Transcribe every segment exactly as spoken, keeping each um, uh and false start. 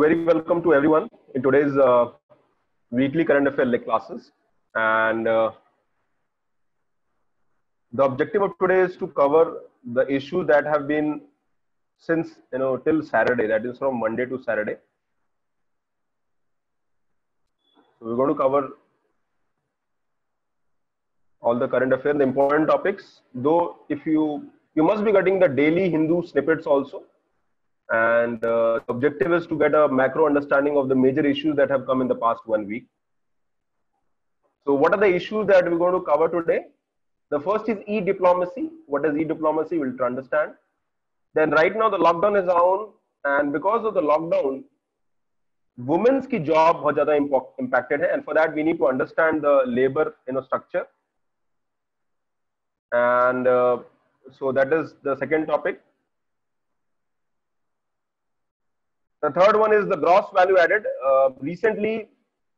very welcome to everyone in today's uh, weekly current affair lecture classes. And uh, the objective of today is to cover the issues that have been since, you know, till Saturday, that is from Monday to Saturday. So we're going to cover all the current affairs, the important topics, though if you, you must be getting the daily Hindu snippets also. And uh, the objective is to get a macro understanding of the major issues that have come in the past one week. So what are the issues that we're going to cover today? The first is e-diplomacy. What is e-diplomacy? We'll try to understand. Then right now the lockdown is on, and because of the lockdown, women's ki job bahut zyada impacted hai, and for that we need to understand the labor, you know, structure. And uh, so that is the second topic. The third one is the gross value added. Uh, recently,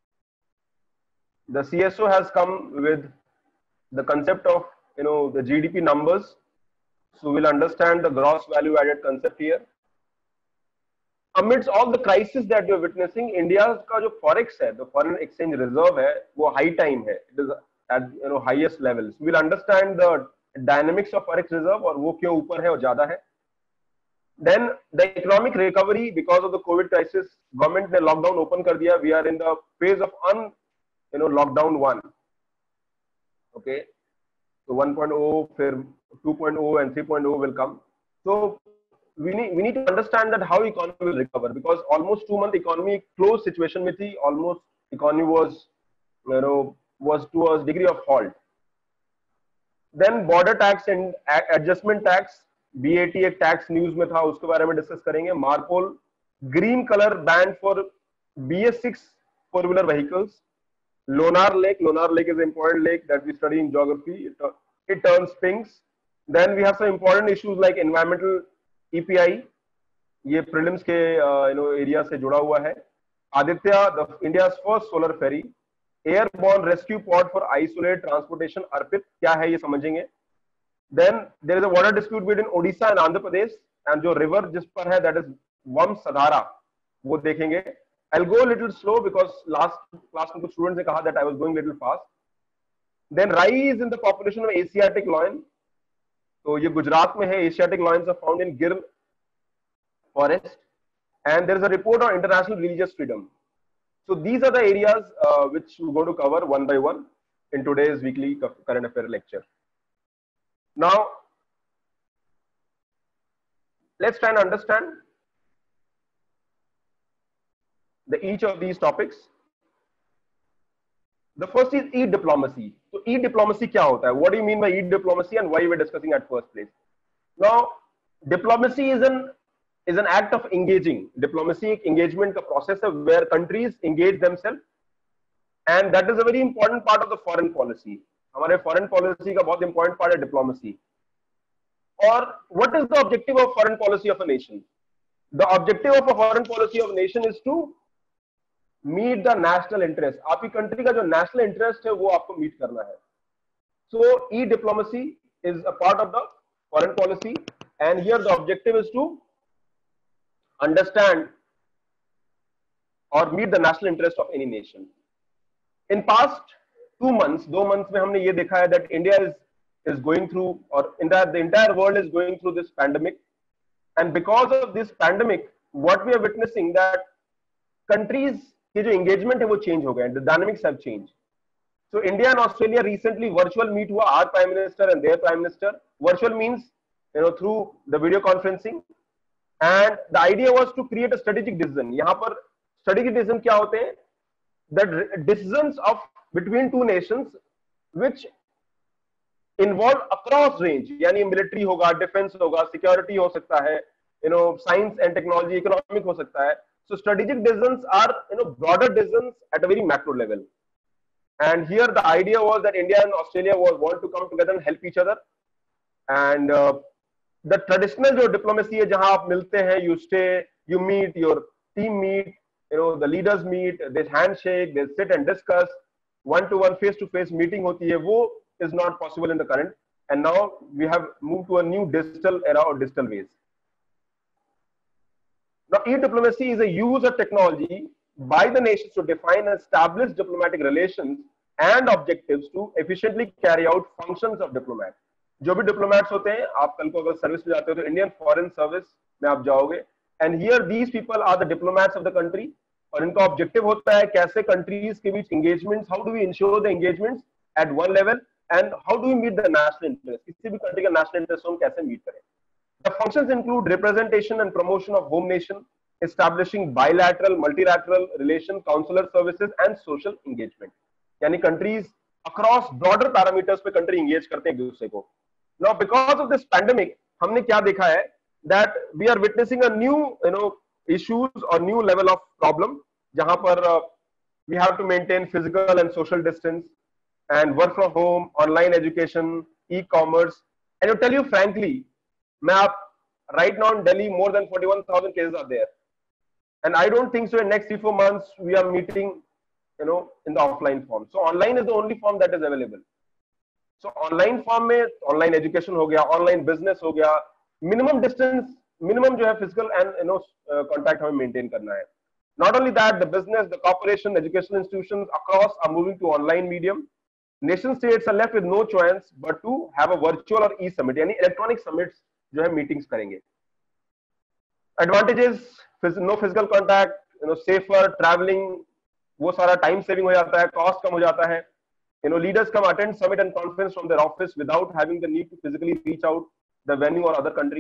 the C S O has come with the concept of, you know, the G D P numbers. So we'll understand the gross value added concept here. Amidst all the crisis that you're witnessing, India's ka jo forex hai, the foreign exchange reserve hai, wo high time hai. It is at, you know, highest levels. We'll understand the dynamics of forex reserve or wo kyun upar hai aur zyada hai. Then the economic recovery, because of the COVID crisis, government ne lockdown open kar diya. We are in the phase of un, you know, lockdown one. Okay, so one point oh, two point oh, and three point oh will come. So we need we need to understand that how economy will recover, because almost two month economy closed situation में थी. Almost economy was, you know, was to a degree of halt. Then border tax and adjustment tax. B A T एक tax news में था, उसके बारे में discuss करेंगे. मार्पोल green colour band for B S six four wheeler vehicles. Lonar lake, Lonar lake is an important lake that we study in geography. It, it turns pinks. Then we have some important issues like environmental E P I. ये prelims के uh, you know area से जुड़ा हुआ है. Aditya, the India's first solar ferry. Airborne rescue pod for isolated transportation. अर्पित क्या है ये समझेंगे. Then there is a water dispute between Odisha and Andhra Pradesh, and जो river जिस पर है that is Vamsadhara, वो देखेंगे. I'll go a little slow because last class में कुछ students ने कहा that I was going little fast. Then rise in the population of Asiatic lion. तो ये गुजरात में है. Asiatic lions are found in Gir forest, and there is a report on international religious freedom. So these are the areas uh, which we're going to cover one by one in today's weekly current affair lecture. Now, let's try and understand the each of these topics. The first is e-diplomacy. So e-diplomacy क्या होता है? What do you mean by e-diplomacy and why we're discussing at first place? Now, diplomacy is an is an act of engaging. Diplomacy एक engagement का process है where countries engage themselves, and that is a very important part of the foreign policy. हमारे foreign policy का बहुत important part है diplomacy. और what is the objective of foreign policy of a nation? The objective of a foreign policy of a nation is to meet the national interest. आपकी country का जो national interest है वो आपको meet करना है. So e-diplomacy is a part of the foreign policy, and here the objective is to understand or meet the national interest of any nation. In past two months, दो months में हमने ये देखा है that India is is going through, or in that the entire world is going through this pandemic, and because of this pandemic, what we are witnessing that countries के जो engagement है वो change हो गए. The dynamics have changed. So India and Australia recently virtual meet हुआ, our prime minister and their prime minister. Virtual means, you know, through the video conferencing, and the idea was to create a strategic decision. यहाँ पर strategic decision क्या होते हैं? That decisions of between two nations which involve across range, यानी military होगा, defense होगा, security हो सकता है, you know, science and technology, economic हो सकता है. So strategic decisions are, you know, broader decisions at a very macro level. And here the idea was that India and Australia was want to come together and help each other. And uh, the traditional जो diplomacy है जहाँ आप मिलते हैं, you stay, you meet, your team meet, you know, the leaders meet, they handshake, they sit and discuss, one to one face to face meeting होती है, वो is not possible in the current, and now we have moved to a new digital era or digital ways. Now, e-diplomacy is a use of technology by the nations to define and establish diplomatic relations and objectives to efficiently carry out functions of diplomat. जो भी diplomats होते हैं, आप कल को अगर service में जाते हो तो इंडियन फॉरेन सर्विस में आप जाओगे, and here these people are the diplomats of the country, और इनका ऑब्जेक्टिव होता है कैसे कंट्रीज के बीच engagements, how do we ensure the engagements at one level, and how do we meet the national interest, किसी भी कंट्री का national interest हम कैसे meet करें. The functions include representation and promotion of home nation, establishing bilateral, multilateral relation, consular services, and social engagement. यानी countries across broader parameters पे country engage करते हैं एक दूसरे को. Now, because of this pandemic, हमने क्या देखा है that we are witnessing a new, you know, issues or new level of problem, जहाँ पर uh, we have to maintain physical and social distance, and work from home, online education, e-commerce, and to tell you frankly, मैं आप right now in Delhi more than forty-one thousand cases are there, and I don't think so in next three four months we are meeting, you know, in the offline form. So online is the only form that is available. So online form में online education हो गया, online business हो गया, minimum distance, minimum जो है physical and you know uh, contact हमें maintain करना है. Not only that, the business, the corporation, educational institutions across are moving to online medium. Nation states are left with no choice but to have a virtual or e-summit, यानी electronic summits जो है meetings करेंगे. Advantages, no physical contact, you know safer travelling, वो सारा time saving हो जाता है, cost कम हो जाता है. You know leaders come attend summit and conference from their office without having the need to physically reach out the venue और other country.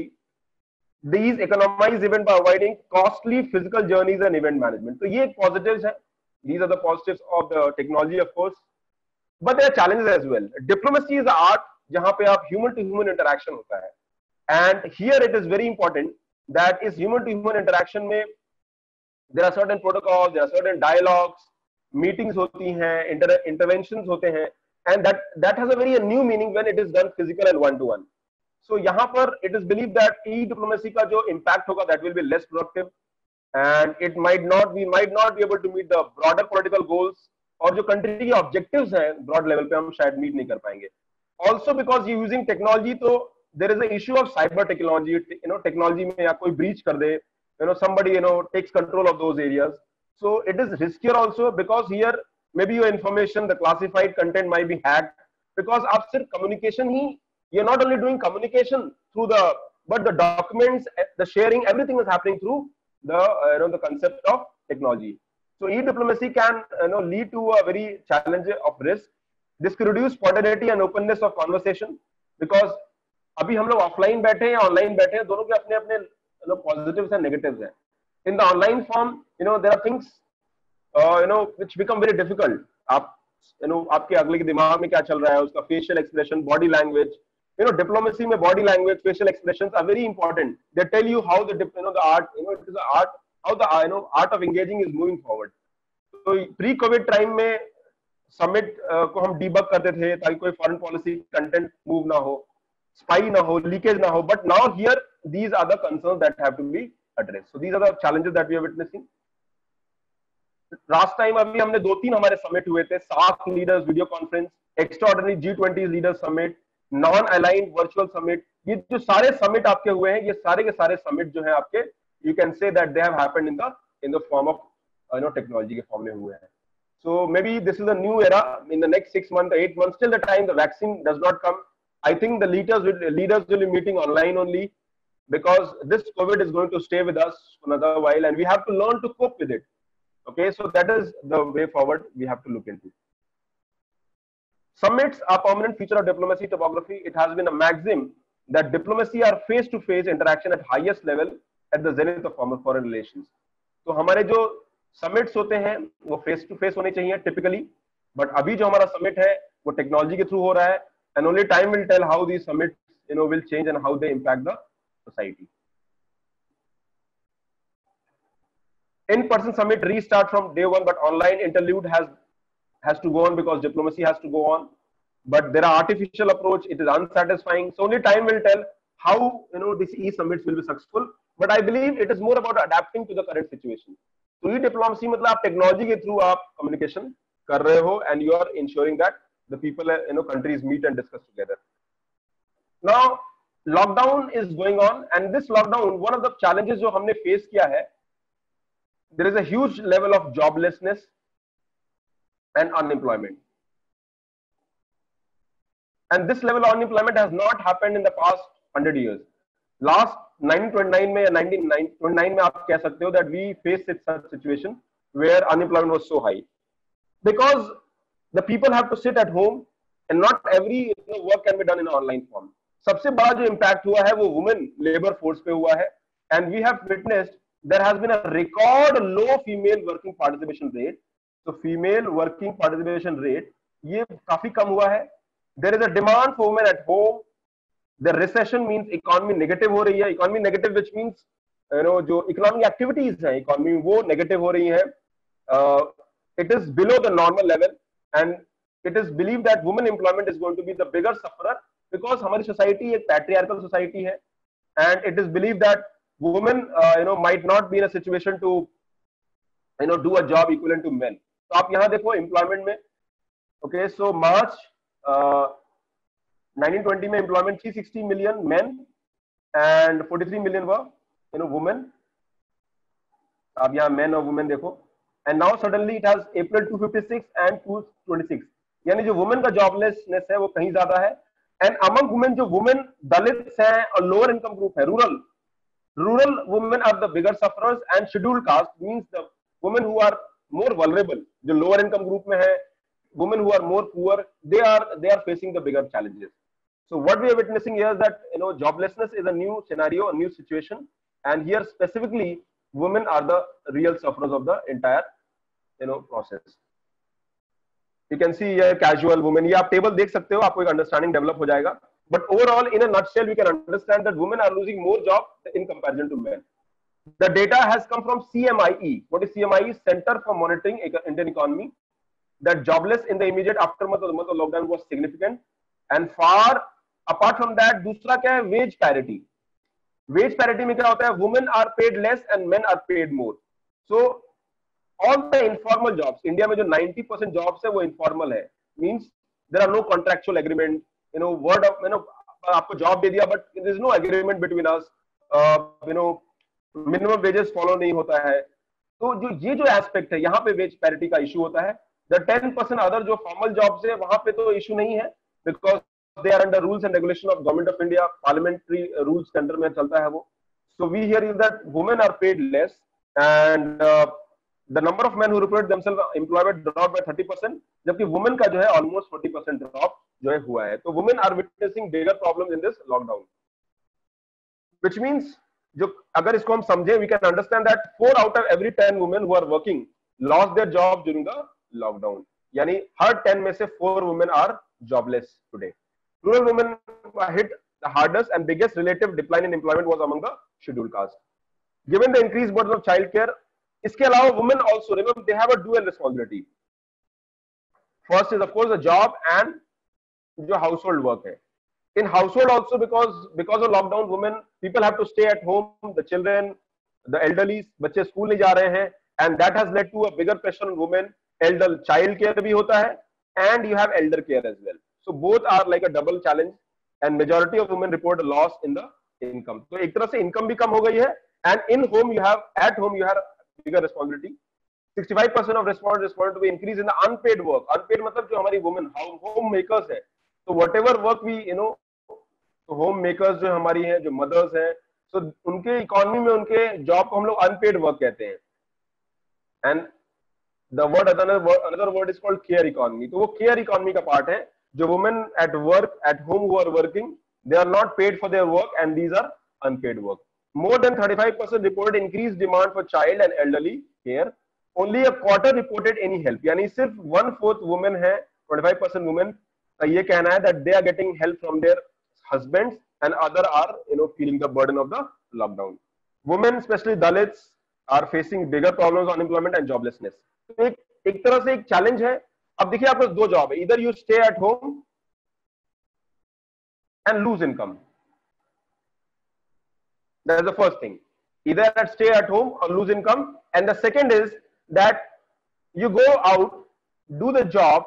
These economize event by avoiding costly physical journeys and event management. तो ये positives हैं. These are the positives of the technology, of course. But there are challenges as well. Diplomacy is an art जहाँ पे आप human to human interaction होता है. And here it is very important that is human to human interaction में there are certain protocols, there are certain dialogues, meetings होती हैं, inter interventions होते हैं, and that that has a very new meaning when it is done physical and one to one. So यहाँ पर it is believed that e-diplomacy का जो impact होगा that will be less productive, and it might not we might not be able to meet the broader political goals, और जो country के objectives हैं broad level पे हम शायद meet नहीं कर पाएंगे. Also because you using technology, तो there is an issue of cyber technology, you know, technology में या कोई breach कर दे, you know, somebody, you know, takes control of those areas. So it is riskier also because here maybe your information, the classified content might be hacked, because आप सिर्फ communication he, you're not only doing communication through the, but the documents, the sharing, everything is happening through the, uh, you know, the concept of technology. So e-diplomacy can, you know, lead to a very challenge of risk. This could reduce spontaneity and openness of conversation, because अभी हम लोग offline बैठे हैं या online बैठे हैं, दोनों के अपने अपने पॉजिटिव्स एंड नेगेटिव्स हैं. In the online form, you know, there are things you know which become very difficult. आप यू नो आपके अगले के दिमाग में क्या चल रहा है, उसका facial expression, body language, you know diplomacy में body language, facial expressions are very important. They tell you how the you know the art, you know it is art, how the you know art of engaging is moving forward. तो pre covid time में summit uh, को हम debug करते थे ताकि कोई foreign policy content move ना हो, spy na ho, leakage na ho, but now here these are the concerns that have to be addressed. So these are the challenges that we are witnessing. Last time अभी हमने दो तीन हमारे summit हुए थे, सात leaders video conference, extraordinary G twenty leaders summit, non aligned virtual summit. ये जो सारे summit आपके हुए हैं, ये सारे के सारे summit जो हैं आपके, you can say that they have happened in the in the form of you know technology के form में हुए हैं. So maybe this is a new era in the next six months, eight months, till the time the vaccine does not come. I think the leaders will, leaders will be meeting online only, because this COVID is going to stay with us for another while, and we have to learn to cope with it. Okay, so that is the way forward we have to look into. Summits are permanent feature of diplomacy topography. It has been a maxim that diplomacy are face-to-face interaction at highest level at the zenith of foreign relations. तो हमारे जो summits होते हैं वो face-to-face होने चाहिए typically, but अभी जो हमारा summit है वो technology के through हो रहा है. And only time will tell how these summits, you know, will change and how they impact the society. In-person summit restart from day one, but online interlude has has to go on because diplomacy has to go on. But there are artificial approach. It is unsatisfying. So only time will tell how you know these e-summits will be successful. But I believe it is more about adapting to the current situation. So e-diplomacy मतलब आप technology के through आप communication कर रहे हो, and you are ensuring that the people, you know, countries meet and discuss together. Now, lockdown is going on, and this lockdown, one of the challenges जो हमने face किया है, there is a huge level of joblessness and unemployment. And this level of unemployment has not happened in the past one hundred years. Last nineteen twenty-nine में या nineteen twenty-nine में आप कह सकते हो that we faced such situation where unemployment was so high, because the people have to sit at home and not every you know, work can be done in online form. सबसे बड़ा जो impact हुआ है वो women labor force पे हुआ है, and we have witnessed there has been a record low female working participation rate. So female working participation rate ये काफी कम हुआ है. There is a demand for women at home. The recession means economy negative हो रही है. Economy negative which means you know जो economic activities हैं economy वो negative हो रही हैं. Uh, it is below the normal level, and it is believed that women employment is going to be the bigger sufferer because हमारी society एक patriarchal society है, and it is believed that women uh, you know might not be in a situation to you know do a job equivalent to men. तो आप यहाँ देखो employment में, okay, so March uh, nineteen twenty में employment three hundred sixty million men and forty-three million were you know women. अब यहाँ men और women देखो, and now suddenly it has April two fifty-six and two twenty-six, यानी जो women का joblessness है वो कहीं ज्यादा है. And among women जो women dalits हैं और lower income group है, rural rural women are the bigger sufferers, and scheduled caste means the women who are more vulnerable, जो lower income group में है, women who are more poor, they are they are facing the bigger challenges. So what we are witnessing here is that you know joblessness is a new scenario, a new situation, and here specifically women are the real sufferers of the entire you know process. You can see here casual women. ये आप table देख सकते हो, आपको एक understanding develop हो जाएगा. But overall, in a nutshell, we can understand that women are losing more jobs in comparison to men. The data has come from C M I E. What is C M I E? Center for Monitoring Indian Economy. That jobless in the immediate aftermath of the month of lockdown was significant, and far apart from that, दूसरा क्या है? Wage parity. Wage parity में क्या होता है? Women are paid less and men are paid more. So all the informal jobs, India में जो ninety percent jobs है वो informal है. Means there are no contractual agreement. You know, word of you know आपको job दे दिया, but there is no agreement between us. Uh, you know, minimum wages follow नहीं होता है. तो जो ये जो aspect है, यहाँ पे wage parity का issue होता है. The ten percent other जो formal jobs है वहाँ पे तो issue नहीं है, because they are under rules and regulation of Government of India, parliamentary rules के अंदर में चलता है वो. So we hear is that women are paid less, and uh, the number of men who report themselves employment dropped by thirty percent, जबकि women का जो है almost forty percent drop जो है हुआ है. तो women are witnessing bigger problems in this lockdown, which means जो अगर इसको हम समझे, we can understand that four out of every ten women who are working lost their job during the lockdown. यानी हर ten में से four women are jobless today. Rural women were hit the hardest, and biggest relative decline in employment was among the scheduled caste. Given the increased burden of childcare, इसके अलावा women also, remember, they have a dual responsibility. First is of course the job and जो household work है. In household also, because because of lockdown, women people have to stay at home. The children, the elderly, बच्चे school नहीं जा रहे हैं, and that has led to a bigger pressure on women. Elder child care भी होता है, and you have elder care as well. So both are like a double challenge, and majority of women report a loss in the income. तो एक तरह से income भी कम हो गई है, and in home you have at home you have bigger responsibility. sixty-five percent of respondents responded to be increase in the unpaid work. Unpaid मतलब जो हमारी women home makers है. So whatever work we you know तो homemakers जो हमारी हैं, जो mother's हैं, so उनके इकोनॉमी में उनके जॉब को हम लोग अनपेड वर्क कहते हैं. And the word another word is called care economy. तो वो केयर इकोनॉमी का पार्ट है, जो women at work at home who are working, they are not paid for their work and these are unpaid work. More than thirty-five percent reported increased demand for child and elderly care. Only a quarter reported any help. यानी सिर्फ one fourth women है, twenty-five percent women का ये कहना है that they are getting help from their husbands, and other are you know feeling the burden of the lockdown. Women, especially Dalits, are facing bigger problems, unemployment and joblessness. तो एक एक तरह से एक चैलेंज है. अब देखिए आपको दो जॉब है, either you stay at home and lose income. That is the first thing. Either that stay at home or lose income, and the second is that you go out, do the job,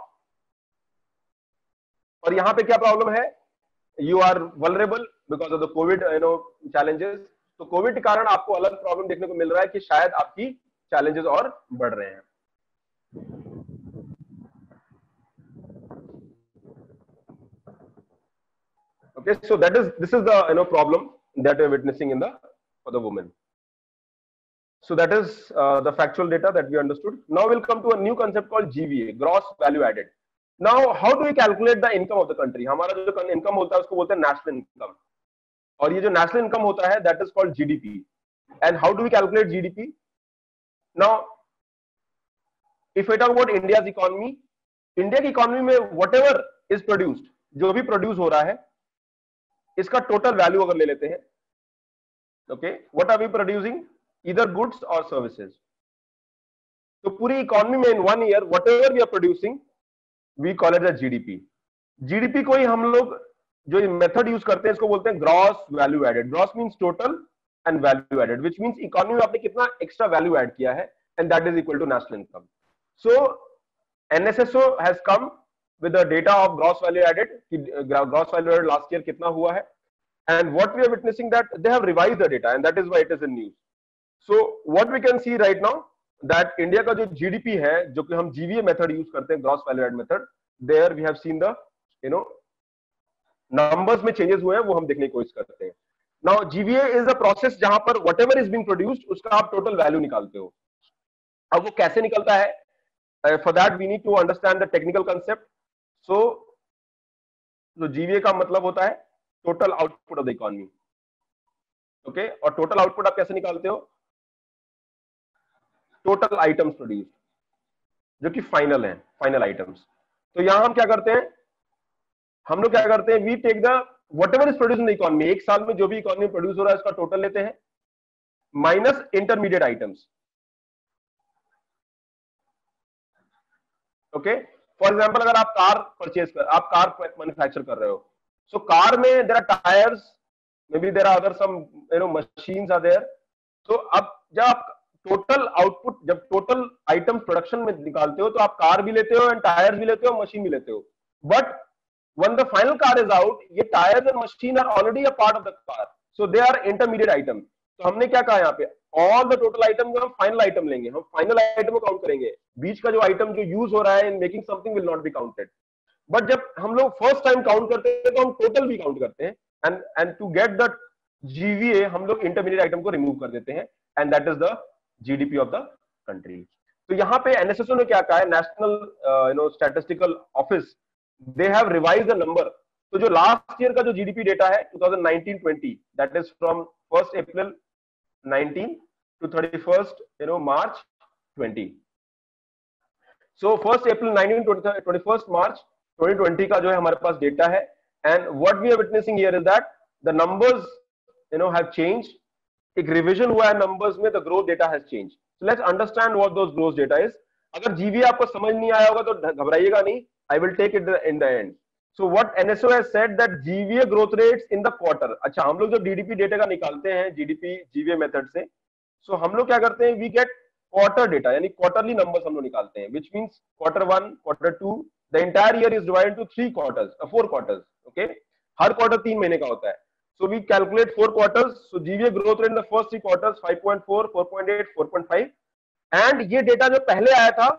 और यहाँ पे क्या problem है? You are vulnerable because of the COVID, you know, challenges. तो covid के कारण आपको अलग प्रॉब्लम देखने को मिल रहा है कि शायद आपकी challenges और बढ़ रहे हैं. Okay, so that is this is the you know problem that we are witnessing in the for the women. So that is uh, the factual data that we understood. Now we'll come to a new concept called G V A, gross value added. Now how do we calculate the income of the country? हमारा जो income होता है उसको बोलते हैं national income. और ये जो national income होता है that is called G D P. And how do we calculate G D P? Now if I talk about India's economy, India की economy में whatever is produced, जो भी produce हो रहा है, इसका टोटल वैल्यू अगर ले लेते हैं, okay, what are we producing, either goods और सर्विसेज. तो पूरी इकोनॉमी में in one year whatever we are producing we call it the GDP. GDP को ही हम लोग जो मेथड यूज करते हैं इसको बोलते हैं gross value added. Gross means total and value added, which means economy में आपने कितना एक्स्ट्रा वैल्यू ऐड किया है, and that is equal to national income. So NSSO has come with the data of gross value added, gross value added last year कितना हुआ है, and what we are witnessing that they have revised the data and that is why it is in news. So what we can see right now that India का जो G D P है, जो कि हम G V A method use करते हैं, gross value added method, there we have seen the you know numbers में changes हुए हैं, वो हम देखने की कोशिश करते हैं. Now G V A is a process जहां पर whatever is being produced उसका आप total value निकालते हो. अब वो कैसे निकलता है? uh, for that we need to understand the technical concept. So, जो G V A का मतलब होता है total output of the economy. Okay, और टोटल आउटपुट आप कैसे निकालते हो? टोटल आइटम्स प्रोड्यूस, जो कि फाइनल है, फाइनल आइटम्स. तो यहां हम क्या करते हैं, हम लोग क्या करते हैं, we take the whatever is produce in the economy. एक साल में जो भी इकोनॉमी प्रोड्यूस हो रहा है उसका टोटल लेते हैं minus intermediate items. Okay, for example अगर आप कार परचेज कर, आप कार मैन्युफैक्चर कर रहे हो, सो कार में there are tyres, maybe there are other some you know machines are there. तो अब जब आप टोटल आउटपुट, जब टोटल आइटम्स प्रोडक्शन में निकालते हो तो आप कार भी लेते हो एंड टायर्स भी लेते हो, मशीन भी लेते हो. But when the final car is out, ये tyres and machine are already a part of the car, so they are intermediate item. तो हमने क्या कहा यहाँ पे, ऑल द टोटल आइटम को हम फाइनल आइटम लेंगे, हम फाइनल आइटम को काउंट करेंगे. बीच का जो आइटम जो यूज हो रहा है in making something will not be counted. But जब हम लोग फर्स्ट टाइम काउंट करते हैं तो हम टोटल भी काउंट करते हैं, and and to get the GVA हम लोग इंटरमीडिएट आइटम को रिमूव कर देते हैं, and that is the GDP of the country. तो यहाँ पे एनएसएसओ ने क्या कहा है, national you know statistical office, they have revised the number. तो जो लास्ट ईयर का जो जीडीपी डेटा है twenty nineteen twenty, that is from first April nineteen to thirty-first you know March twenty. So first April nineteen to twenty-first March twenty twenty का जो है हमारे पास डेटा है, and what we are witnessing here is that the numbers you know have changed. एक revision हुआ है numbers में, the growth data has changed. So let's understand what those growth data is. अगर जीवीए आपको समझ नहीं आया होगा तो घबराइएगा नहीं, I will take it in the end. So what N S O has said that G V A growth rates in the quarter. अच्छा, हम लोग जो D D P डेटा का निकालते हैं G D P G V A method से, so so, हम लोग क्या करते हैं, वी गेट क्वार्टर डेटा, यानी क्वार्टरली नंबर्स हम लोग निकालते हैं, which means quarter one, quarter two, the entire year is divided to three quarters, four quarters. Okay, हर क्वार्टर तीन महीने का होता है. So we calculate four quarters. So GVA growth rate in the first three quarters five point four, four point eight, four point five. And ये data जो पहले आया था,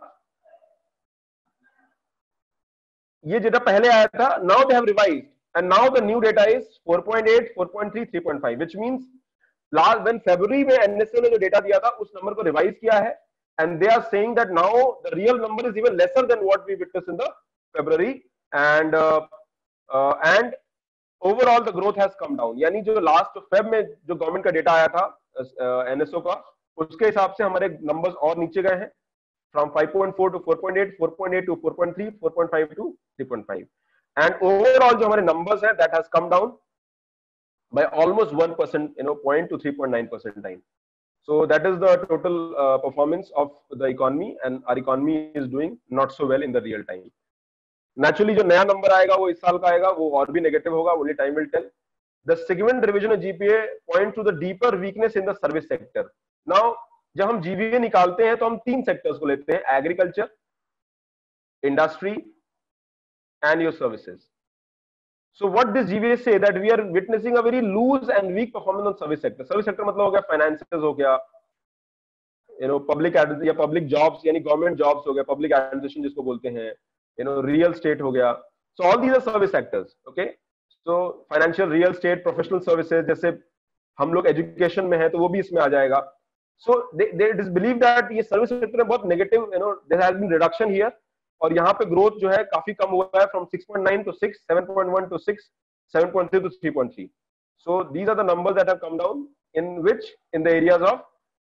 ये डेटा पहले आया था, now they have revised and now the new data is four point eight, four point three, three point five, which means last when फरवरी में एनएसओ ने जो डेटा दिया था उस नंबर को रिवाइज किया है, and they are saying that now the real number is even lesser than what we witness in the February, and and overall the growth has come down. यानी जो लास्ट फेब में जो government का data आया था NSO uh, का, उसके हिसाब से हमारे नंबर्स और नीचे गए हैं, from five point four to four point eight, four point eight to four point three, four point five to three point five, and overall जो हमारे नंबर्स हैं that has come down by almost one percent, you know, point to three point nine percent time. So that is the total uh, performance of the economy, and our economy is doing not so well in the real time. Naturally, जो नया number आएगा वो इस साल का आएगा, वो और भी नेगेटिव होगा, only time will tell. The segment revision of G P A point to the deeper weakness in the service sector. Now, जब हम G V A निकालते हैं तो हम तीन सेक्टर्स को लेते हैं, agriculture, industry and your services. So what does G V A say, that we are witnessing a very loose and weak performance on service sector. Service sector मतलब हो गया फाइनेंसेस, हो गया यू नो पब्लिक या public jobs यानी government jobs हो गया, public administration जिसको बोलते हैं, यू नो रियल स्टेट हो गया. So all these are service sectors. Okay, so financial, real estate, professional services, जैसे हम लोग एजुकेशन में है तो वो भी इसमें आ जाएगा. So they it is believe that ये सर्विस सेक्टर में बहुत negative, you know there has been reduction here, और यहाँ पे ग्रोथ जो है काफी कम हुआ है, from six point nine two six, seven point one two six, seven point three two three point three. So these are the numbers that have come down in which in the areas of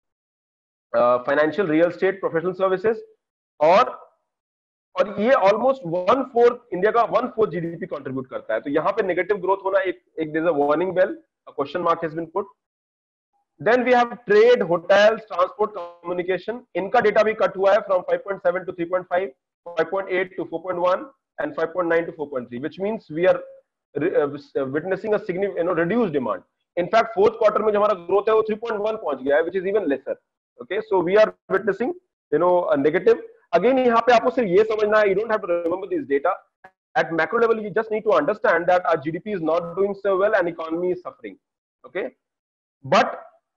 financial, real estate, professional services. और और ये almost one fourth India का one fourth GDP contribute करता है. तो यहाँ पे negative growth होना एक एक there is a warning bell, a question mark has been put. Then we have trade, hotels, transport, communication. इनका डेटा भी कट हुआ है from five point seven two three point five, five point eight to four point one and five point nine two four point three, which means we are witnessing a significant, you know reduced demand. In fact fourth quarter में जो हमारा growth है वो three point one पहुंच गया है, which is even lesser. Okay, so we are witnessing, you know a negative. Again यहाँ पे आपको सिर्फ ये समझना है, you don't have to remember this data. At macro level, you just need to understand that our G D P is not doing so well and economy is suffering. Okay, but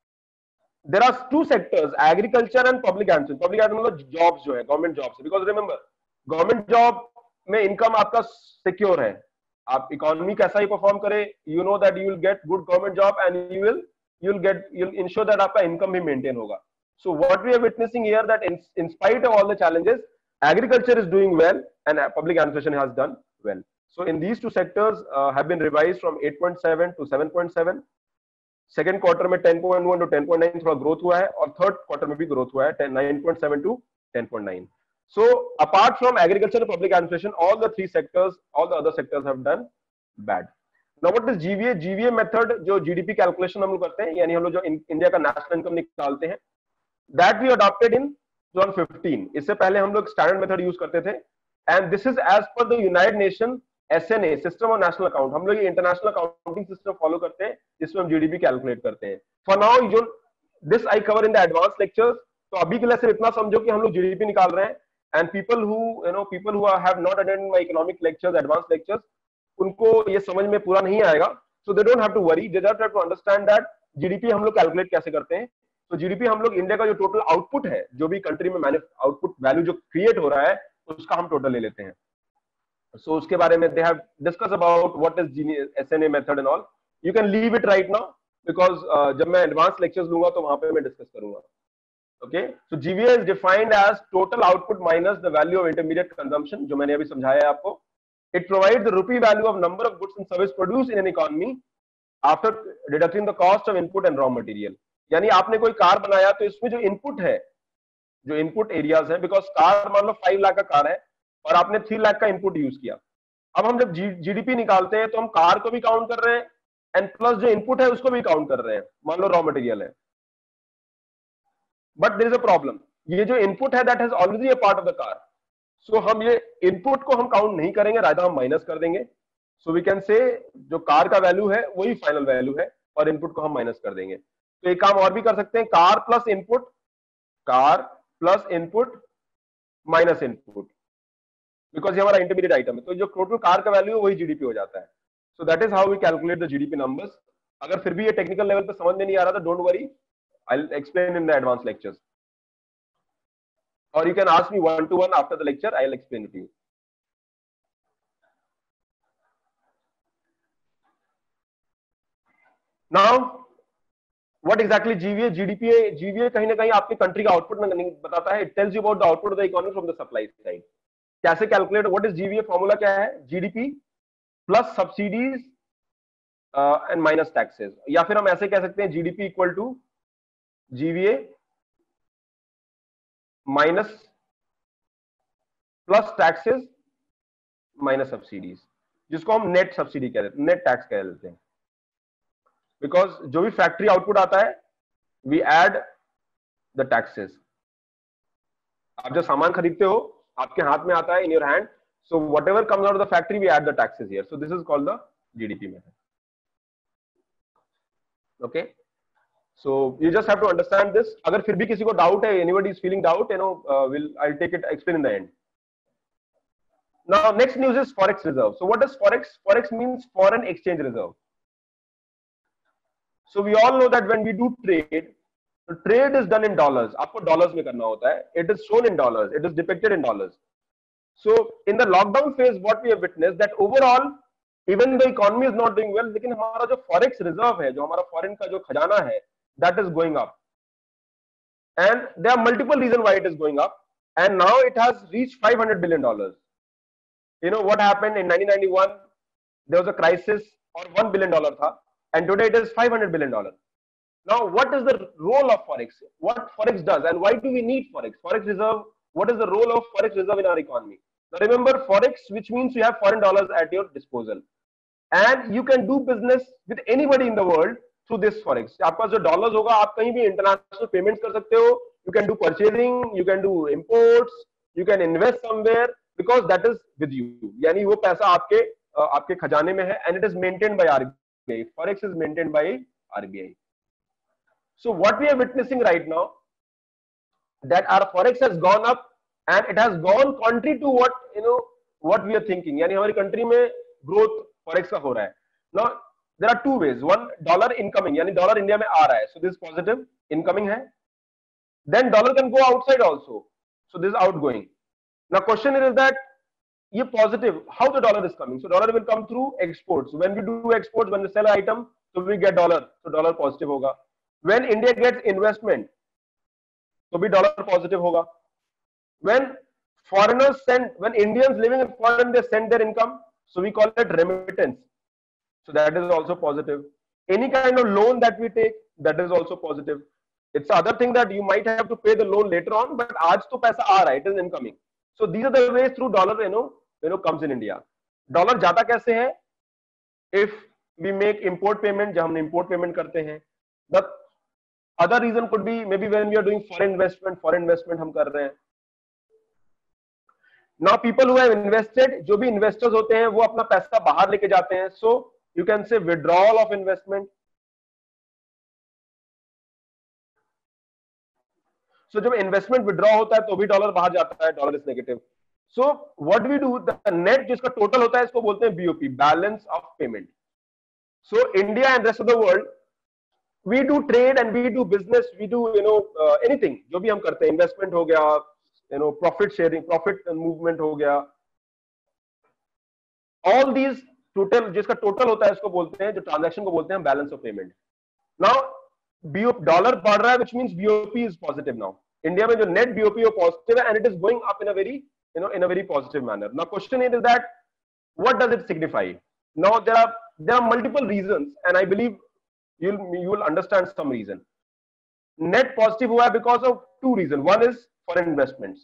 there are two sectors, agriculture and public administration. Public administration jobs जो है, government jobs. Because remember, government job में income आपका secure है. आप economy कैसा ही perform करे, you know that you will get good government job and you will you will get you'll ensure that आपका income भी maintain होगा. So what we are witnessing here, that in, in spite of all the challenges, agriculture is doing well and public administration has done well. So in these two sectors uh, have been revised from eight point seven to seven point seven. Second quarter में ten point one to ten point nine थोड़ा growth हुआ है, और third quarter में भी growth हुआ है, nine point seven to ten point nine. So apart from agriculture and public administration, all the three sectors, all the other sectors have done bad. Now what is G V A? G V A method जो G D P calculation हम लोग करते हैं, यानी हम लोग जो India का नेशनल इनकम निकालते हैं, that we adopted in twenty fifteen. इससे पहले हम लोग स्टैंडर्ड मेथड यूज करते थे, and this is as per the United Nation S N A, system of national account. हम लोग ये इंटरनेशनल अकाउंटिंग सिस्टम फॉलो करते हैं जिसमें हम जीडीपी कैलकुलेट करते हैं. फॉर नाउ जो this I cover in the advance lectures. तो अभी के लिए सिर्फ इतना समझो कि हम लोग जीडीपी निकाल रहे हैं, and people who you know people who have not attended my economic lectures, advance lectures, उनको ये समझ में पूरा नहीं आएगा. So they don't have to worry, they just have to understand that GDP हम लोग कैलकुलेट कैसे करते हैं. तो जीडीपी हम लोग इंडिया का जो टोटल आउटपुट है, जो भी कंट्री में आउटपुट वैल्यू जो क्रिएट हो रहा है, उसका हम टोटल ले लेते हैं. सो so, उसके बारे में they have discuss about what is SNA method and all. You can leave it right now, because जब मैं एडवांस लेक्चर्स लूंगा तो वहां पे मैं डिस्कस करूंगा. Okay, so GVA is defined as total output minus the value of intermediate consumption, जो मैंने अभी समझाया है आपको. It provide the rupee value of number of goods and service produce in an economy after deducting the cost of input and raw material. यानी आपने कोई car बनाया तो इसमें जो इनपुट है, जो इनपुट एरियाज है, बिकॉज कार मान लो फाइव लाख का कार है और आपने थ्री लाख का इनपुट यूज किया. अब हम जब जीडीपी निकालते हैं तो हम कार को भी काउंट कर रहे हैं एंड प्लस जो इनपुट है उसको भी काउंट कर रहे हैं. मान लो रॉ मटेरियल है, but there is a problem. ये जो इनपुट है that has already a part of the car. So हम ये इनपुट को हम काउंट नहीं करेंगे, राइट, हम माइनस कर देंगे. सो वी कैन से जो कार का वैल्यू है वही फाइनल वैल्यू है और इनपुट को हम माइनस कर देंगे. तो एक काम और भी कर सकते हैं, car plus input, car plus input minus input, because ये हमारा इंटरमीडिएट आइटम है. तो जो टोटल कार का वैल्यू है वही जीडीपी हो जाता है. So that is how we calculate the GDP numbers. अगर फिर भी ये टेक्निकल लेवल पे समझ में नहीं आ रहा था, don't worry, I will explain in the advance lectures, और you can ask me one to one after the lecture, I will explain it to you. Now what exactly G V A? G D P A, G V A कहीं ना कहीं आपके country का output नहीं बताता है. It tells you about the output of the economy from the supply side. कैसे calculate, what is GVA? Formula क्या है? GDP plus subsidies and minus taxes, या फिर हम ऐसे कह सकते हैं GDP equal to GVA minus plus taxes minus subsidies, जिसको हम नेट सब्सिडी कह देते हैं, नेट टैक्स कह देते हैं. बिकॉज जो भी फैक्ट्री आउटपुट आता है वी एड द टैक्सेस. आप जब सामान खरीदते हो आपके हाथ में आता है in your hand, so whatever comes out of the factory we add the taxes here. So this is called the GDP method. Okay, so you just have to understand this. अगर फिर भी किसी को doubt है, anybody is feeling doubt, you know will I take it explain in the end. Now next news is forex reserve. So what does forex? Forex means foreign exchange reserve. So we all know that when we do trade, तो trade is done in dollars, आपको dollars में करना होता है, it is shown in dollars, it is depicted in dollars. So in the lockdown phase, what we have witnessed that overall, even the economy is not doing well, लेकिन हमारा जो forex reserve है, जो हमारा foreign का जो खजाना है, that is going up. And there are multiple reasons why it is going up. And now it has reached five hundred billion dollars. You know what happened in nineteen ninety-one? There was a crisis, or one billion dollar tha, and today it is five hundred billion dollars. Now, what is the role of forex? What forex does, and why do we need forex? Forex reserve. What is the role of forex reserve in our economy? Now remember, forex, which means you have foreign dollars at your disposal, and you can do business with anybody in the world through this forex. आपका जो dollars होगा, आप कहीं भी international payments कर सकते हो. You can do purchasing, you can do imports, you can invest somewhere because that is with you. यानी वो पैसा आपके आपके खजाने में है, and it is maintained by R B I. Forex is maintained by R B I. So what we are witnessing right now, that our forex has gone up. And it has gone contrary to what you know what we are thinking. यानी हमारी country में growth forex का हो रहा है. Now there are two ways. One, dollar incoming, यानी dollar India में आ रहा है, so this is positive, incoming है. Then dollar can go outside also, so this is outgoing. Now question is that ये positive, how the dollar is coming? So dollar will come through exports. When we do exports, when we sell an item, so we get dollar, so dollar positive होगा. When India gets investment, तो भी dollar positive होगा. When foreigners send, when Indians living in foreign, they send their income, so we call it remittance, so that is also positive. Any kind of loan that we take, that is also positive. It's the other thing that you might have to pay the loan later on, but आज तो पैसा आ रहा है, it is incoming. So these are the ways through dollar you know you know comes in India. Dollar जाता कैसे है? If we make import payment, जब हम import payment करते हैं. The other reason could be maybe when we are doing foreign investment, foreign investment हम कर रहे हैं. Now people who have invested, जो भी investors होते हैं वो अपना पैसा बाहर लेके जाते हैं, so you can say withdrawal of investment. So जब investment withdraw होता है तो भी डॉलर बाहर जाता है, dollar is negative. So what we do, the net जिसका टोटल होता है इसको बोलते हैं B O P, balance of payment. So India and rest of the world, we do trade and we do business, we do you know uh, anything, जो भी हम करते हैं, investment हो गया, you know profit sharing, profit movement हो गया, all these total जिसका टोटल होता है इसको बोलते हैं, जो ट्रांजैक्शन को बोलते हैं balance of payment. Now B O P dollar बढ़ रहा है, which means B O P is positive now. India में जो नेट B O P वो पॉजिटिव है, and it is going up in a very you know in a very positive manner. Now question is that what does it signify? Now there are there are multiple reasons, and I believe you'll you will understand some reason. Net positive हुआ है because of two reasons. One is foreign investments,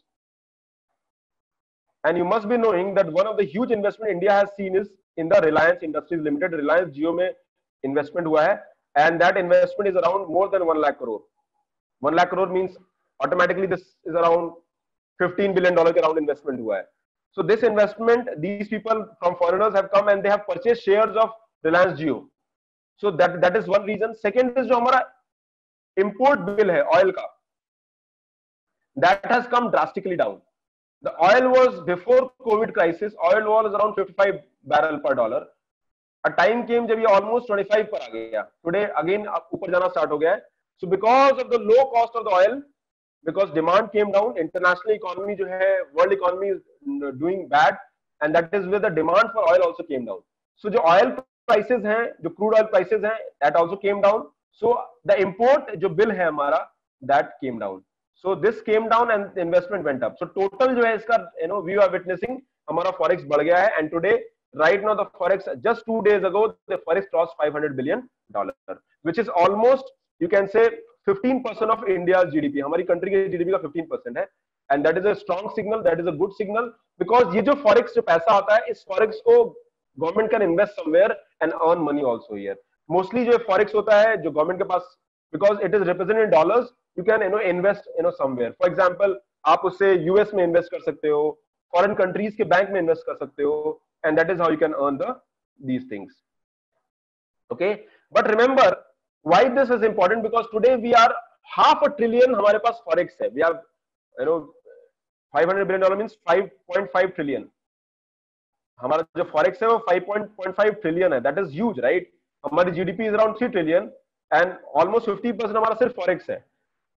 and you must be knowing that one of the huge investment India has seen is in the Reliance Industries Limited. Reliance Jio में investment हुआ है, and that investment is around more than one lakh crore. One lakh crore means automatically this is around fifteen billion dollar के around investment हुआ है. So this investment, these people from foreigners have come and they have purchased shares of Reliance Jio. So that that is one reason. Second is जो हमारा import bill है oil का, that has come drastically down. The oil was before COVID crisis, oil was around fifty-five barrel per dollar. A time came जब ये almost twenty-five पर आ गया. Today again ऊपर जाना start हो गया है. So because of the low cost of the oil, because demand came down, international economy जो है, world economy is doing bad, and that is where the demand for oil also came down. So जो oil prices हैं, जो crude oil prices हैं, that also came down. So the import जो bill है हमारा, that came down. So this came down and investment went up. So total जो है इसका you know we are witnessing हमारा forex बढ़ गया है, and today right now the forex just two days ago the forex crossed five hundred billion dollar, which is almost you can say fifteen percent of India's G D P. हमारी country के G D P का fifteen percent है, and that is a strong signal, that is a good signal, because ये जो forex जो पैसा आता है, इस forex को government can invest somewhere and earn money also here. Mostly जो forex होता है जो government के पास, because it is represented in dollars, you can you know invest you know somewhere. For example, आप उससे U S में invest कर सकते हो, foreign countries के बैंक में invest कर सकते हो, and that is how you can earn the these things. Okay, but remember why this is important, because today we are half a trillion हमारे पास forex है. We have you know five hundred billion dollar means five point five trillion. हमारा जो forex है वो five point five trillion है. That is huge, right? हमारी G D P is around three trillion and almost fifty percent हमारा सिर्फ forex है.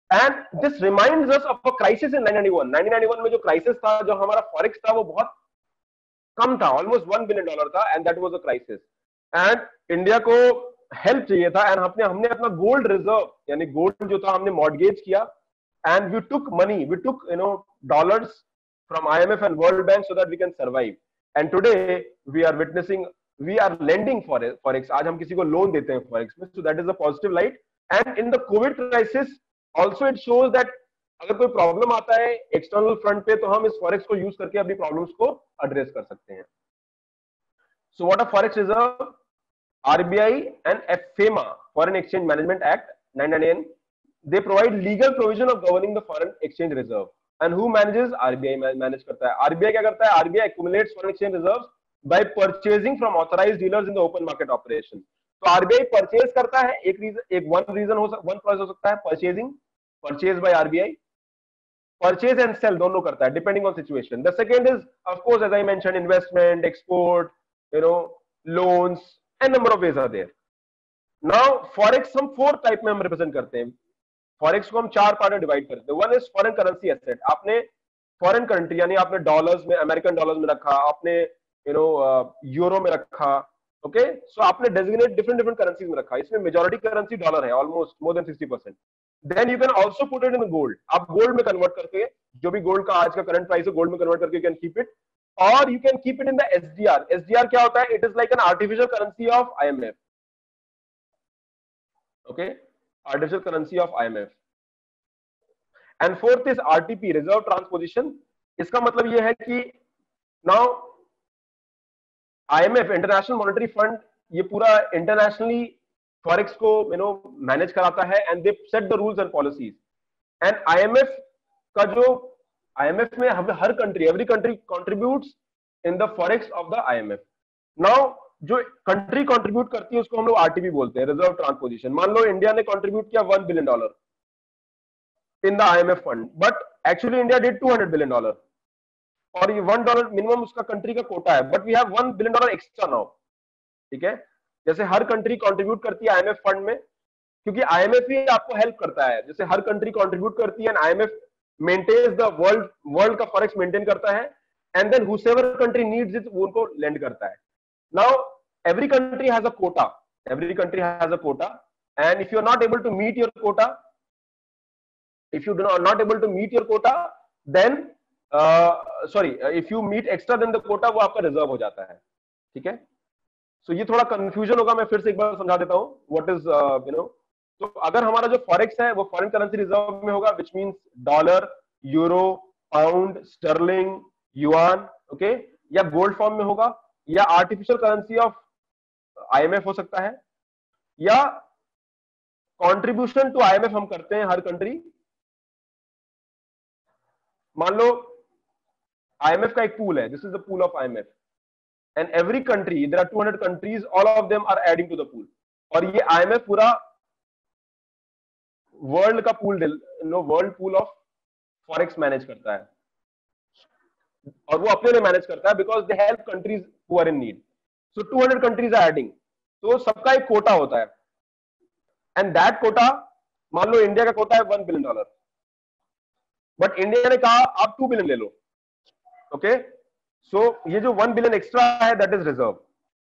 And this reminds us of a crisis in nineteen ninety one nineteen ninety one में जो crisis था, जो हमारा forex था वो बहुत कम था, ऑलमोस्ट वन बिलियन डॉलर था, and that was a crisis. And India को हेल्प चाहिए था, एंड हमने हमने अपना गोल्ड रिजर्व यानी गोल्ड जो था हमने मॉर्गेज किया, and we took money, we took you know dollars from I M F and world bank so that we can survive. And today we are witnessing, we are lending for forex, आज हम किसी को loan देते हैं forex में, so that is a positive light. And in the covid crisis also it shows that अगर कोई problem आता है एक्सटर्नल फ्रंट पे तो हम इस फॉरेक्स को यूज करके अपनी प्रॉब्लम्स को एड्रेस कर सकते हैं। So what a forex reserve, R B I and FEMA, Foreign Exchange Management Act nineteen ninety-nine, they provide legal provision of governing the foreign exchange reserve. And who manages? R B I manage करता है। R B I क्या करता है? R B I accumulates foreign exchange reserves by purchasing from authorized dealers in the open market operation. तो R B I purchase करता है, एक reason, एक one reason हो सकता, one process हो सकता है purchasing, purchase by R B I, purchase and sell दोनों करता है depending on situation. The second is of course as I mentioned investment, export, you know, loans, and number of ways are there. Now forex हम four type में हम represent करते हैं। forex को हम चार पार्ट में डिवाइड करते हैं। one is foreign currency asset, आपने foreign country यानी आपने डॉलर्स में, अमेरिकन डॉलर्स में रखा, आपने यू नो यूरो में रखा, ओके, सो आपने डेजिग्नेट डिफरेंट डिफरेंट करेंसीज में रखा, इसमें मेजॉरिटी करेंसी डॉलर है, almost more than sixty percent. Then you can also put it in gold, आप गोल्ड में कन्वर्ट करके, जो भी गोल्ड का आज का करंट प्राइस है गोल्ड में कन्वर्ट करके यू कैन कीप इट, और you can keep it in the SDR. SDR क्या होता है? It is like an artificial currency of IMF, okay, artificial currency of IMF. And fourth is RTP, reserve transposition. इसका मतलब यह है कि now IMF, international monetary fund, ये पूरा इंटरनेशनली फॉरेक्स को यू नो मैनेज कराता है, and they set the rules and policies. And IMF का जो, आईएमएफ में हर country, every country contributes in the forex of the IMF. Now जो कंट्री कंट्रीब्यूट करती है उसको हम लोग आरटीपी बोलते हैं, रिजर्व ट्रांसपोजिशन। मान लो इंडिया ने कंट्रीब्यूट किया one billion dollar in the IMF fund, but actually India did two hundred billion dollar, और ये वन डॉलर मिनिमम उसका कंट्री का कोटा है, but we have one billion dollar extra now, ठीक है। जैसे हर कंट्री कंट्रीब्यूट करती है आईएमएफ फंड में, क्योंकि आईएमएफ ही आपको हेल्प करता है, जैसे हर कंट्री कंट्रीब्यूट करती है and IMF maintains the world, world का फॉरेक्स मेंटेन करता है, and then whoever country needs it वो उनको लेंड करता है। Now every country has a quota, every country has a quota, and if you are not able to meet your quota, if you do not able to meet your quota, then sorry if you meet extra then the quota, वो आपका reserve हो जाता है, ठीक है। सो so, ये थोड़ा confusion होगा, मैं फिर से एक बार समझा देता हूं व्हाट इज यू नो। तो अगर हमारा जो फॉरेक्स है वो फॉरेन करेंसी रिजर्व में होगा, which means dollar, euro, pound, sterling, yuan, okay, या गोल्ड फॉर्म में होगा, या आर्टिफिशियल करेंसी ऑफ आईएमएफ हो सकता है, या कंट्रीब्यूशन टू आईएमएफ हम करते हैं हर कंट्री। मान लो आईएमएफ का एक पूल है, this is the pool of IMF, and every country, there are two hundred countries, all of them are adding to the pool, और ये आईएमएफ पूरा वर्ल्ड का pool, no world pool of forex manage करता है, और वो अपने लिए मैनेज करता है because they help countries who are in need. So two hundred countries are adding, तो सबका एक कोटा होता है, एंड दैट कोटा, मान लो इंडिया का कोटा है one billion dollar, but India ने कहा आप टू बिलियन ले लो, ओके, सो ये जो वन बिलियन एक्स्ट्रा है that is reserve,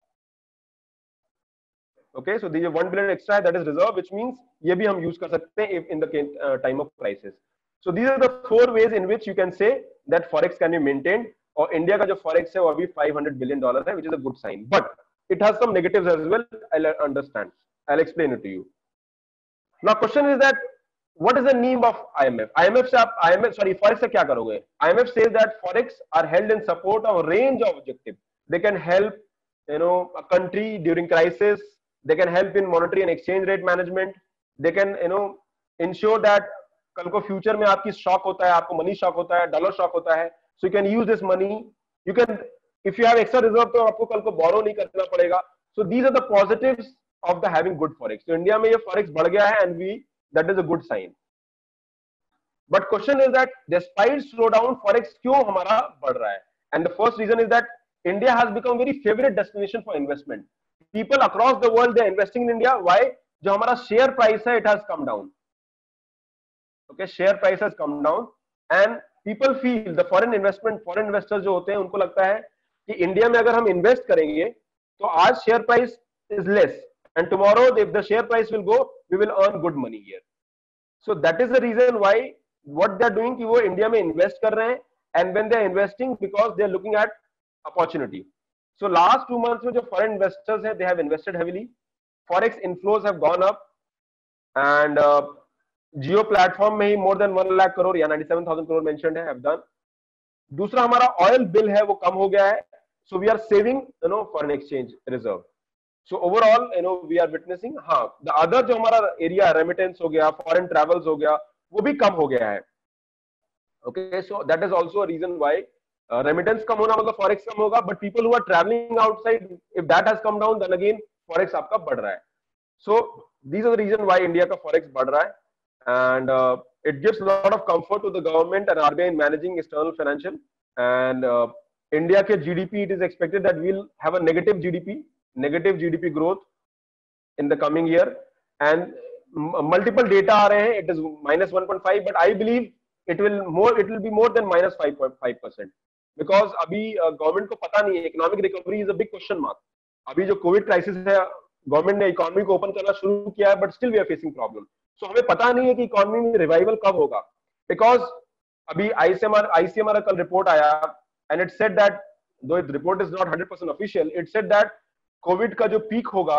okay, so ये वन बिलियन एक्स्ट्रा है that is reserve, which means ये भी हम यूज कर सकते हैं in the time of crisis. So these are the four ways in which you can say that forex can be maintained, और India का जो फॉरेक्स है वो अभी फाइव हंड्रेड बिलियन डॉलर है, which is a good sign, but it has some negatives as well, I will understand, I will explain it to you. Now question is that what is the name of I M F? I M F से आप I M F sorry forex से क्या करोगे? I M F says that forex are held in support of a range of objectives. They can help you know a country during crisis. They can help in monetary and exchange rate management. They can you know ensure that कल को future में आपकी shock होता है, आपको money shock होता है, dollar shock होता है, so you can use this money. You can if you have extra reserve तो आपको कल को borrow नहीं करना पड़ेगा. So these are the positives of the having good forex. तो इंडिया में ये forex बढ़ गया है and we that is a good sign. But question is that despite slowdown forex क्यों हमारा बढ़ रहा है? And the first reason is that India has become very favorite destination for investment. People across the world they are investing in India. Why? जो हमारा share price है it has come down. Okay, share price has come down and people feel the foreign investment foreign investors जो होते हैं उनको लगता है कि इंडिया में अगर हम इन्वेस्ट करेंगे तो आज share price is less and tomorrow if the share price will go we will earn good money here. So that is the reason why what they are doing कि वो इंडिया में invest कर रहे हैं and when they are investing because they are looking at opportunity. So last two months में जो foreign investors हैं they have invested heavily, forex inflows have gone up and uh, Jio platform में ही more than one lakh crore या ninety seven thousand crore mentioned है, have done. दूसरा हमारा oil bill है वो कम हो गया है, so we are saving you know foreign exchange reserve. So overall you know we are witnessing. हाँ, द अदर जो हमारा एरिया रेमिटेंस हो गया, फॉरेन ट्रैवल्स हो गया, वो भी कम हो गया है. Okay, so that is also a reason why remittance कम होना मतलब फॉरेक्स कम होगा, but people who are travelling outside if that has come down then again forex आपका बढ़ रहा है. So these are the reason why India का फॉरेक्स बढ़ रहा है. And uh, it gives a lot of comfort to the government and R B I in managing external financial. And uh, India ke G D P, it is expected that we'll have a negative G D P, negative G D P growth in the coming year. And multiple data are rahe, it is minus one point five, but I believe it will more, it will be more than minus five point five percent. Because abhi uh, government ko pata nahi hai, economic recovery is a big question mark. Abhi jo COVID crisis hai, government ने economy को open करना शुरू किया है, but still we are facing problem. So हमें पता नहीं है कि इकोनॉमी में रिवाइवल कब होगा, बिकॉज अभी आईसीएमआर आईसीएमआर का कल रिपोर्ट आया and it said that though it report is not hundred percent official, it said that covid का जो पीक होगा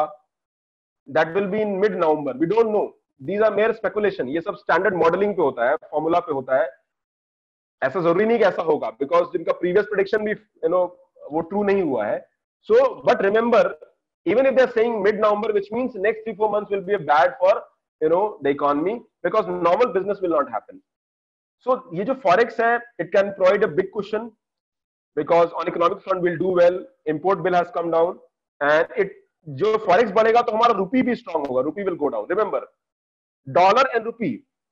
that will be in mid November. We don't know, these are mere speculation. ये सब standard modelling पे होता है, formula पे होता है. ऐसा जरूरी नहीं कि ऐसा होगा, बिकॉज जिनका प्रीवियस प्रेडिक्शन भी यू नो वो ट्रू नहीं हुआ है. So but remember, even if they're saying mid November, which means next three four months will be bad for you know the economy, because normal business will not happen. So ye jo forex hai, it can provide a big cushion, because on economic front we'll do well, import bill has come down, and it jo forex badhega to hamara rupee bhi strong hoga, rupee will go down. Remember, dollar and rupee,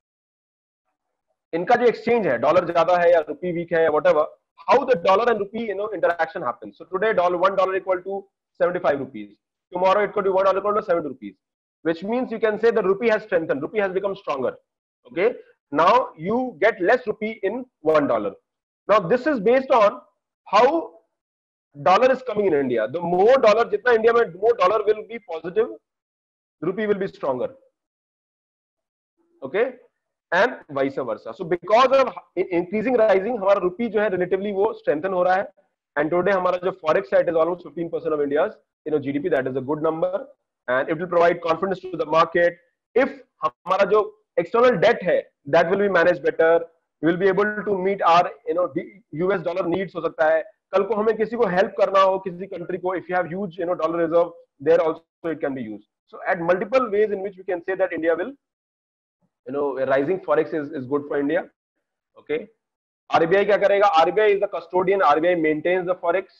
इनका जो exchange है, dollar ज्यादा है या rupee weak है या whatever, how the dollar and rupee you know interaction happens. So today dollar one dollar equal to seventy-five rupees. Tomorrow it could be one dollar equal to seventy rupees, which means you can say the rupee has strengthened, rupee has become stronger. Okay, now you get less rupee in one dollar. Now this is based on how dollar is coming in India. The more dollar, jitna India mein more dollar will be positive, rupee will be stronger. Okay, and vice versa. So because of increasing rising, हमारा rupee जो है relatively वो strengthen हो रहा है. And today हमारा जो forex है, it is almost fifteen percent of India's you know G D P. That is a good number, and it will provide confidence to the market. If हमारा जो external debt है, that will be managed better, we will be able to meet our you know U S dollar needs. हो सकता है कल को हमें किसी को help करना हो, किसी country को, if you have huge you know dollar reserve, there also it can be used. So at multiple ways in which we can say that India will you know rising forex is is good for India. Okay. R B I क्या करेगा? R B I is the custodian. R B I maintains the forex,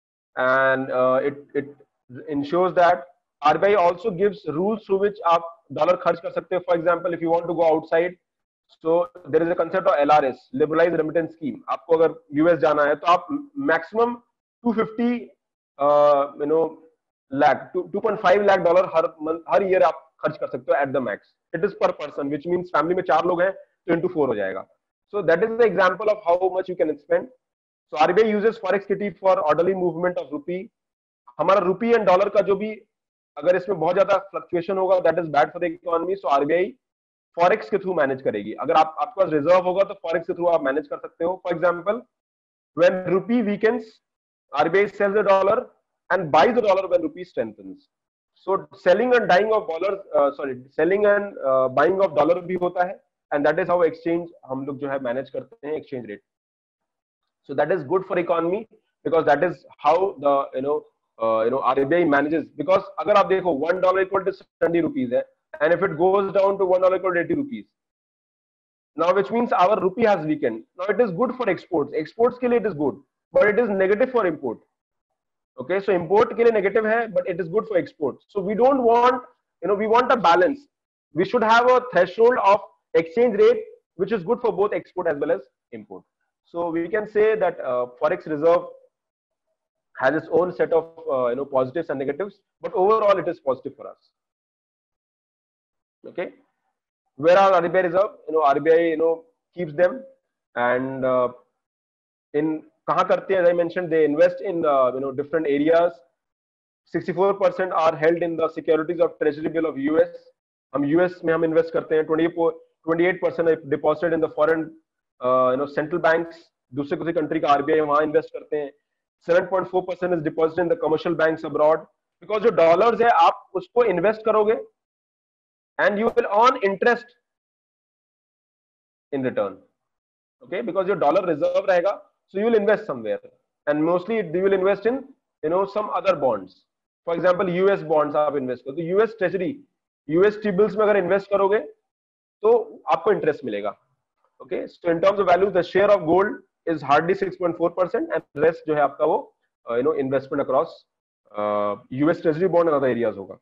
and uh, it it ensures that R B I also gives rules through which आप dollar खर्च कर सकते हो. For example, if you want to go outside, so there is a concept of L R S, liberalized remittance scheme. आपको अगर U S जाना है तो आप maximum two hundred fifty uh, you know lakh two point five lakh dollar her month her year आप खर्च कर सकते हो at the max. It is per person, which means family में चार लोग हैं तो into four हो जाएगा. So that is the example of how much you can spend. So R B I uses forex kitty for orderly movement of rupee. हमारा rupee and dollar का जो भी अगर इसमें बहुत ज्यादा fluctuation होगा, that is bad for the economy. So R B I forex के through manage करेगी. अगर आप आपके पास reserve होगा तो forex के through आप manage कर सकते हो. For example, when rupee weakens, R B I sells the dollar and buys the dollar when rupee strengthens. So selling and buying of dollars, uh, sorry, selling and uh, buying of dollar भी होता है. And that is how exchange हम लोग जो है manage करते हैं exchange rate. So that is good for economy, because that is how the you know uh, you know R B I manages. Because अगर आप देखो one dollar equal to seventy rupees है, and if it goes down to one dollar equal to eighty rupees, now which means our rupee has weakened. Now it is good for exports. Exports के लिए it is good, but it is negative for import. Okay, so import के लिए negative है, but it is good for export. So we don't want you know we want a balance. We should have a threshold of exchange rate which is good for both export as well as import. So we can say that uh, forex reserve has its own set of uh, you know positives and negatives, but overall it is positive for us. Okay. Where are R B I reserve? You know, R B I, you know, keeps them, and uh, in kahan karte hain, as I mentioned, they invest in uh, you know different areas. sixty-four percent are held in the securities of treasury bill of U S. हम U S में हम invest करते हैं. twenty-eight percent है deposited in the foreign uh, you know central banks. दूसरे किसी country का R B I वहाँ invest करते हैं. seven point four percent is deposited in the commercial banks abroad. Because जो dollars है आप उसको invest करोगे and you will earn interest in return. Okay, because your dollar reserve रहेगा, so you will invest somewhere, and mostly you will invest in you know some other bonds. For example, U S bonds आप invest करो तो U S treasury, U S T-bills में अगर invest करोगे तो आपको interest मिलेगा. Okay, so in terms of value, the share of gold is hardly six point four percent, and rest जो है आपका वो uh, you know investment across uh, U S treasury bond and other areas होगा.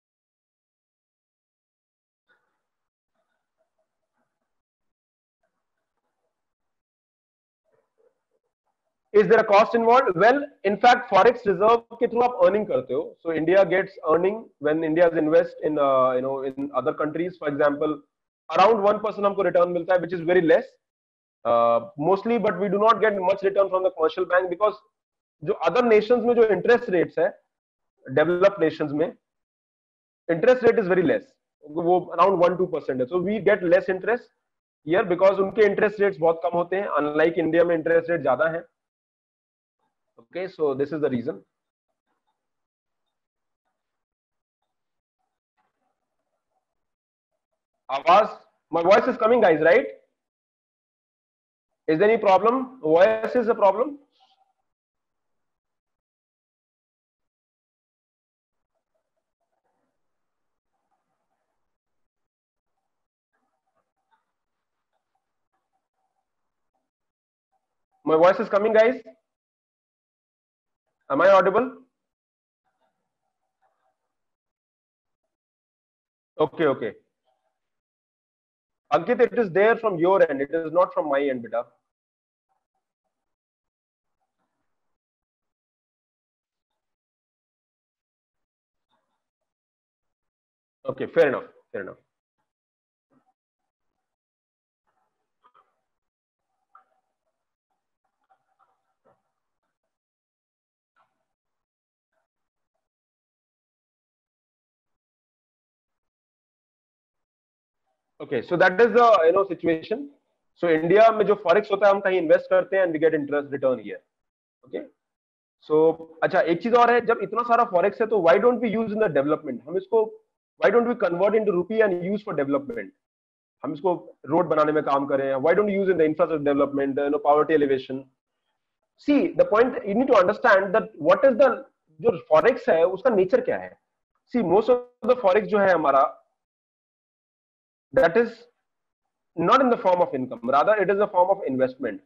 Is there a cost involved? Well, in fact, forex reserve के through आप earning करते हो. So India gets earning when India invest in uh, you know in other countries. For example, around one percent हमको return मिलता है, which is very less. Uh, mostly, but we do not get much return from the commercial bank because जो other nations में जो interest rates है, developed nations में interest rate is very less. वो around one two percent है. So we get less interest here because उनके interest rates बहुत कम होते हैं. Unlike India में interest rate ज़्यादा है. Okay, so this is the reason. Avaz, my voice is coming, guys, right? Is there any problem? Voice is a problem? My voice is coming, guys. Am I audible? Okay, okay. Ankit, it is there from your end. It is not from my end, beta. Okay, fair enough. Fair enough. Okay, so that is the you know situation. So India में जो forex होता है हम कहीं invest करते हैं and we get interest return here. Okay. So अच्छा एक चीज और है, जब इतना सारा forex है तो why don't we use in the development? हम इसको why don't we convert into rupee and use for development? हम इसको road बनाने में काम करें. Why don't we use in the infrastructure development, you know, poverty elevation? See, the point you need to understand that what is the जो forex है उसका nature क्या है? See, most of the forex जो है हमारा that is not in the form of income, rather it is a form of investment.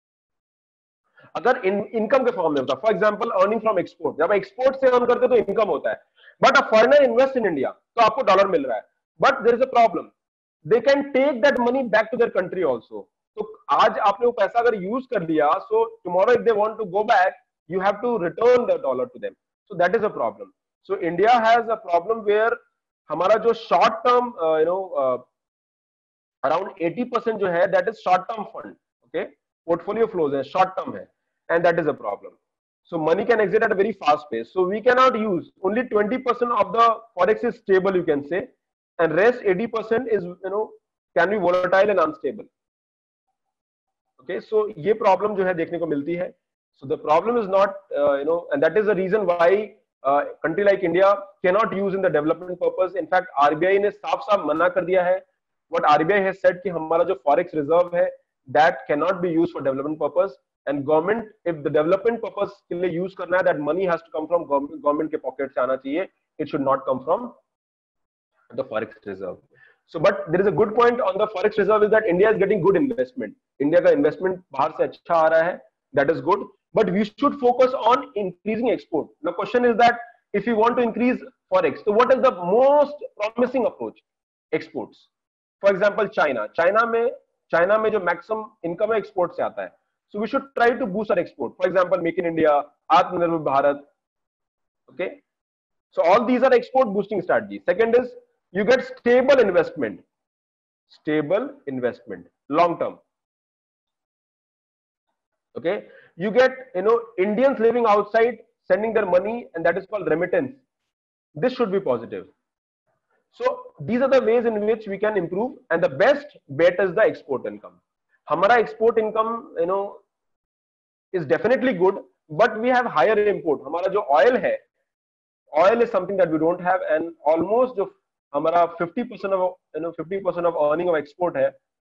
अगर इन income के फॉर्म में होता, for example earning from export, जब एक्सपोर्ट से अर्न करते तो इनकम होता है, but a foreigner invest in India तो आपको डॉलर मिल रहा है, but there is a problem, they can take that money back to their country also. तो आज आपने वो पैसा अगर यूज कर लिया, so tomorrow if they want to go back you have to return the dollar to them. So that is a problem. So India has a problem where हमारा जो short term you know around eighty percent जो है that is short term fund. Okay, portfolio flows है, short term है, and that is a problem. So money can exit at a very fast pace. So we cannot use only twenty percent of the forex is stable, you can say, and rest eighty percent is you know can be volatile and unstable. Okay, so ये problem जो है देखने को मिलती है. So the problem is not uh, you know, and that is the reason why uh, country like India cannot use in the development purpose. In fact, R B I ने साफ साफ मना कर दिया है. What R B I has said कि हमारा जो forex reserve है that cannot be used for development purpose. And government, if the development purpose के लिए use करना है, that money has to come from government, government के pocket से आना चाहिए. It should not come from the forex reserve. So, but there is a good point on the forex reserve is that India is getting good investment. India का investment बाहर से अच्छा आ रहा है. That is good. But we should focus on increasing export. The question is that if you want to increase forex, so what is the most promising approach? Exports. For example, China. China में China में जो maximum income है export से आता है. So we should try to boost our export. For example, Make in India, Atmanirbhar Bharat. Okay. So all these are export boosting strategies. Second is you get stable investment. stable investment, long term. Okay, you get, you know, Indians living outside sending their money, and that is called remittance. This should be positive. So these are the ways in which we can improve, and the best bet is the export income. Hamara export income, you know, is definitely good, but we have higher import. Hamara jo oil hai, oil is something that we don't have, and almost jo hamara fifty percent of, you know, fifty percent of earning of export hai,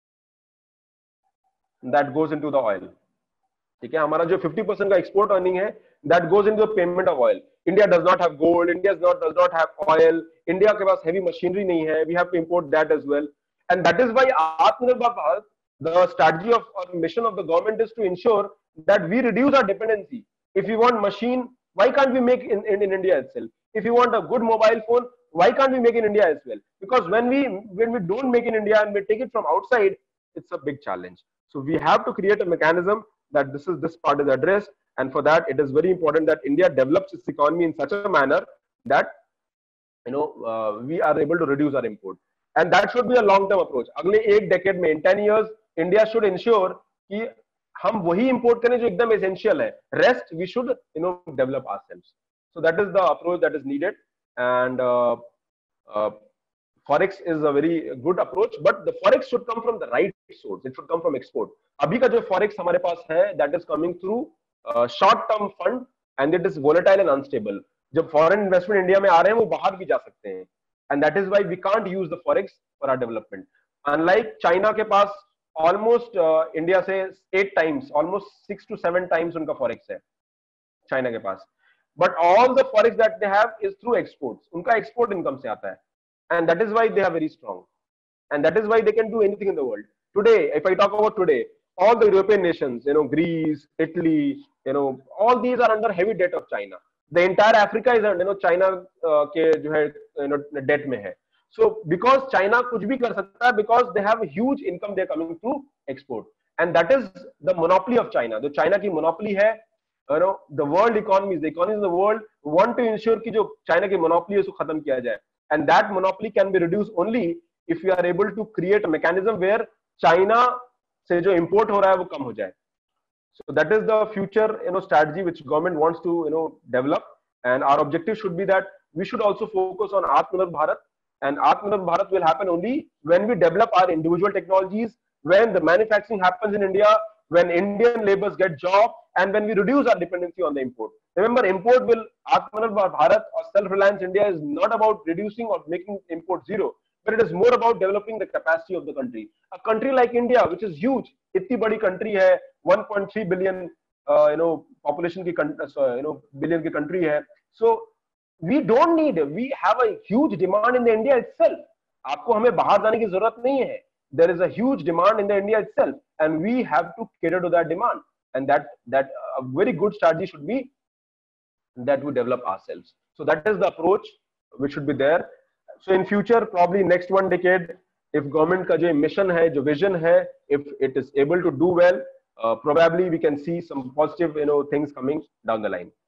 that goes into the oil. ठीक है, हमारा जो fifty percent का export earning है, that goes into the payment of oil. India does not have gold. India does not does not have oil. India के पास heavy machinery नहीं है. We have to import that as well, and that is why Atmanirbhar Bharat, the strategy of or mission of the government is to ensure that we reduce our dependency. If we want machine, why can't we make in, in, in India itself? If you want a good mobile phone, why can't we make in India as well? Because when we when we don't make in India and we take it from outside, it's a big challenge. So we have to create a mechanism that this is this part is addressed, and for that it is very important that India develops its economy in such a manner that, you know, uh, we are able to reduce our import, and that should be a long term approach. अगले एक decade में, in ten years, India should ensure कि हम वही import करें जो एकदम essential है. Rest we should, you know, develop ourselves. So that is the approach that is needed, and uh, uh, Forex is a very good approach, but the Forex should come from the right source. It should come from export. अभी का जो Forex हमारे पास है, that is coming through uh, short-term fund, and it is volatile and unstable. जब foreign investment India में आ रहे हैं, वो बाहर भी जा सकते हैं, and that is why we can't use the Forex for our development. Unlike China के पास almost uh, India से eight times, almost six to seven times उनका Forex है, China के पास. But all the Forex that they have is through exports. उनका export income से आता है. And that is why they are very strong, and that is why they can do anything in the world today. If I talk about today, all the European nations, you know, Greece, Italy, you know, all these are under heavy debt of China. The entire Africa is under, you know, China uh, के जो है, you know, debt में है. So because China कुछ भी कर सकता है, because they have a huge income they are coming through export, and that is the monopoly of China. जो China की monopoly है, you know, the world economies, the economies of the world want to ensure कि जो China की monopoly है उसको खत्म किया जाए. And that monopoly can be reduced only if we are able to create a mechanism where China से जो import हो रहा है वो कम हो जाए. So that is the future, you know, strategy which government wants to, you know, develop, and our objective should be that we should also focus on Atmanirbhar Bharat, and Atmanirbhar Bharat will happen only when we develop our individual technologies, when the manufacturing happens in India, when Indian laborers get job, and when we reduce our dependency on the import. Remember, import will, Atmanirbhar Bharat or self-reliance India is not about reducing or making import zero, but it is more about developing the capacity of the country. A country like India, which is huge, इतनी बड़ी country है, one point three billion, uh, you know, population की, uh, you know, billion की country है. So we don't need, we have a huge demand in the India itself. आपको हमें बाहर जाने की जरूरत नहीं है. There is a huge demand in the India itself, and we have to cater to that demand. And that that a very good strategy should be that we develop ourselves. So that is the approach which should be there. So in future, probably next one decade, if government का जो mission है, जो vision है, if it is able to do well, uh, probably we can see some positive, you know, things coming down the line.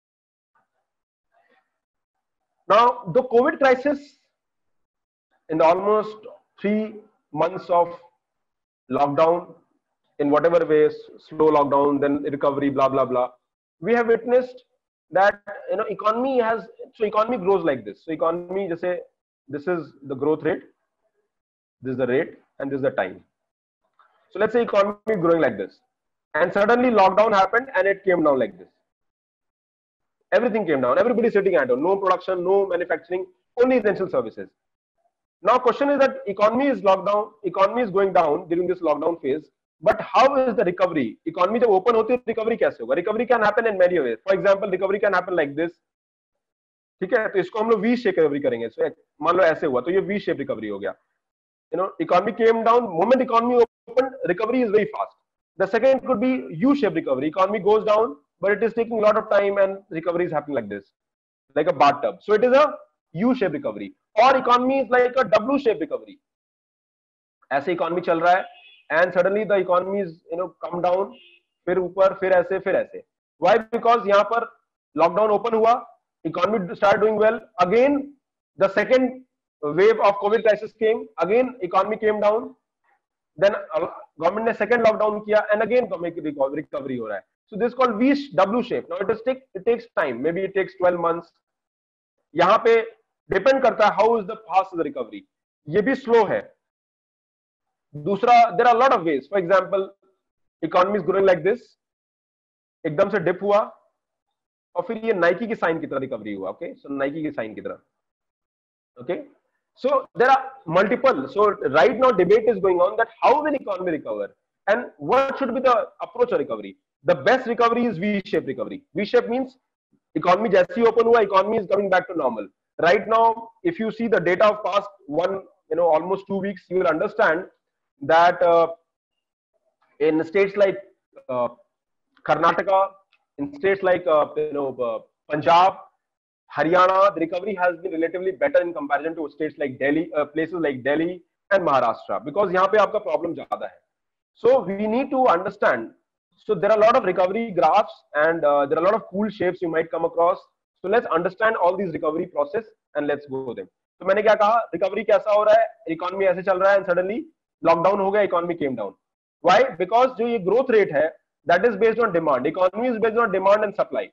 Now, the COVID crisis, in the almost three months of lockdown, in whatever ways, slow lockdown, then recovery, blah blah blah, we have witnessed that, you know, economy has, so economy grows like this. So economy, just say, this is the growth rate, this is the rate, and this is the time. So let's say economy growing like this, and suddenly lockdown happened and it came down like this. Everything came down. Everybody sitting at home. No production, no manufacturing, only essential services. Now question is that economy is locked down, economy is going down during this lockdown phase. But how is the recovery? Economy जब open होती है, recovery कैसे होगा? Recovery can happen in many ways. For example, recovery can happen like this. ठीक है, तो इसको हम लोग V shape recovery करेंगे. So मान लो ऐसे हुआ, तो ये V shape recovery हो गया. You know, economy came down. Moment economy opened, recovery is very fast. The second could be U shape recovery. Economy goes down, but it is taking a lot of time, and recovery is happening like this, like a bathtub. So it is a U shape recovery. Or economy is like a W shape recovery. ऐसे economy चल रहा है, and suddenly the economy is, you know, come down, फिर ऊपर, फिर ऐसे, फिर ऐसे. Why? Because यहाँ पर lockdown open हुआ, economy start doing well. Again, the second wave of COVID crisis came, again economy came down, then government ने second lockdown किया, and again economic recovery हो रहा है. So this is called V W shape. Now it is take it takes time. Maybe it takes twelve months. यहाँ पे depend करता है how is the fast is the recovery. ये भी slow है. दूसरा, there are a lot of ways. For example, economy is growing like this, एकदम से dip हुआ, और फिर ये नाइकी की साइन की तरह रिकवरी हुआ. ओके, सो नाइकी की साइन की तरह. Okay, so there are multiple. So right now debate is going on that how will economy recover and what should be the approach of recovery. The best recovery is V-shaped recovery. V-shape means economy जैसे ही open हुआ, economy is coming back to normal. Right now, if you see the data of past one, you know, almost two weeks, you will understand that uh, in states like uh, Karnataka, in states like uh, you know uh, Punjab, Haryana, the recovery has been relatively better in comparison to states like Delhi, uh, places like Delhi and Maharashtra, because यहाँ पे आपका problem ज़्यादा है. So we need to understand. So there are a lot of recovery graphs and uh, there are a lot of cool shapes you might come across. So let's understand all these recovery process and let's go them. तो मैंने क्या कहा, recovery कैसा हो रहा है, economy ऐसे चल रहा है, and suddenly lockdown हो गया, economy came down. Why? Because जो ये growth rate है, that is based on demand. Economy is based on demand and supply.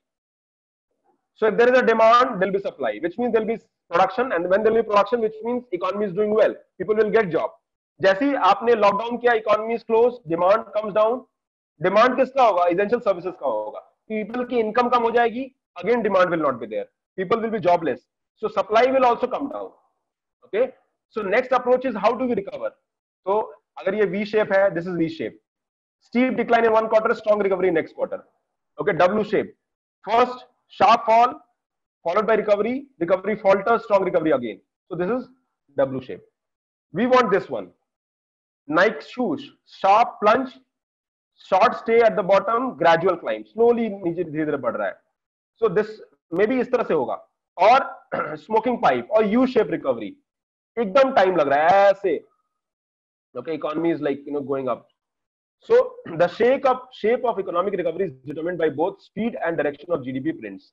So if there is a demand, there will be supply, which means there will be production, and when there will be production, which means economy is doing well, people will get job. जैसे ही आपने lockdown किया, economy is closed, demand comes down. Demand किसका होगा? Essential services का होगा. People की income कम हो जाएगी, again demand will not be there. People will be jobless. So supply will also come down. Okay. So next approach is how do we recover? So अगर ये V shape है, this is V shape. Steep decline in one quarter, strong recovery in next quarter. Okay. W shape. First sharp fall, followed by recovery. Recovery falters, strong recovery again. So this is W shape. We want this one. Nike swoosh, sharp plunge, short stay at the bottom, gradual climb, slowly नीचे धीरे धीरे बढ़ रहा है. So this maybe इस तरह से होगा. और smoking pipe और U shape recovery, एकदम time लग रहा है ऐसे. Okay, economy is like you know going up. So the shape of shape of economic recovery is determined by both speed and direction of G D P prints.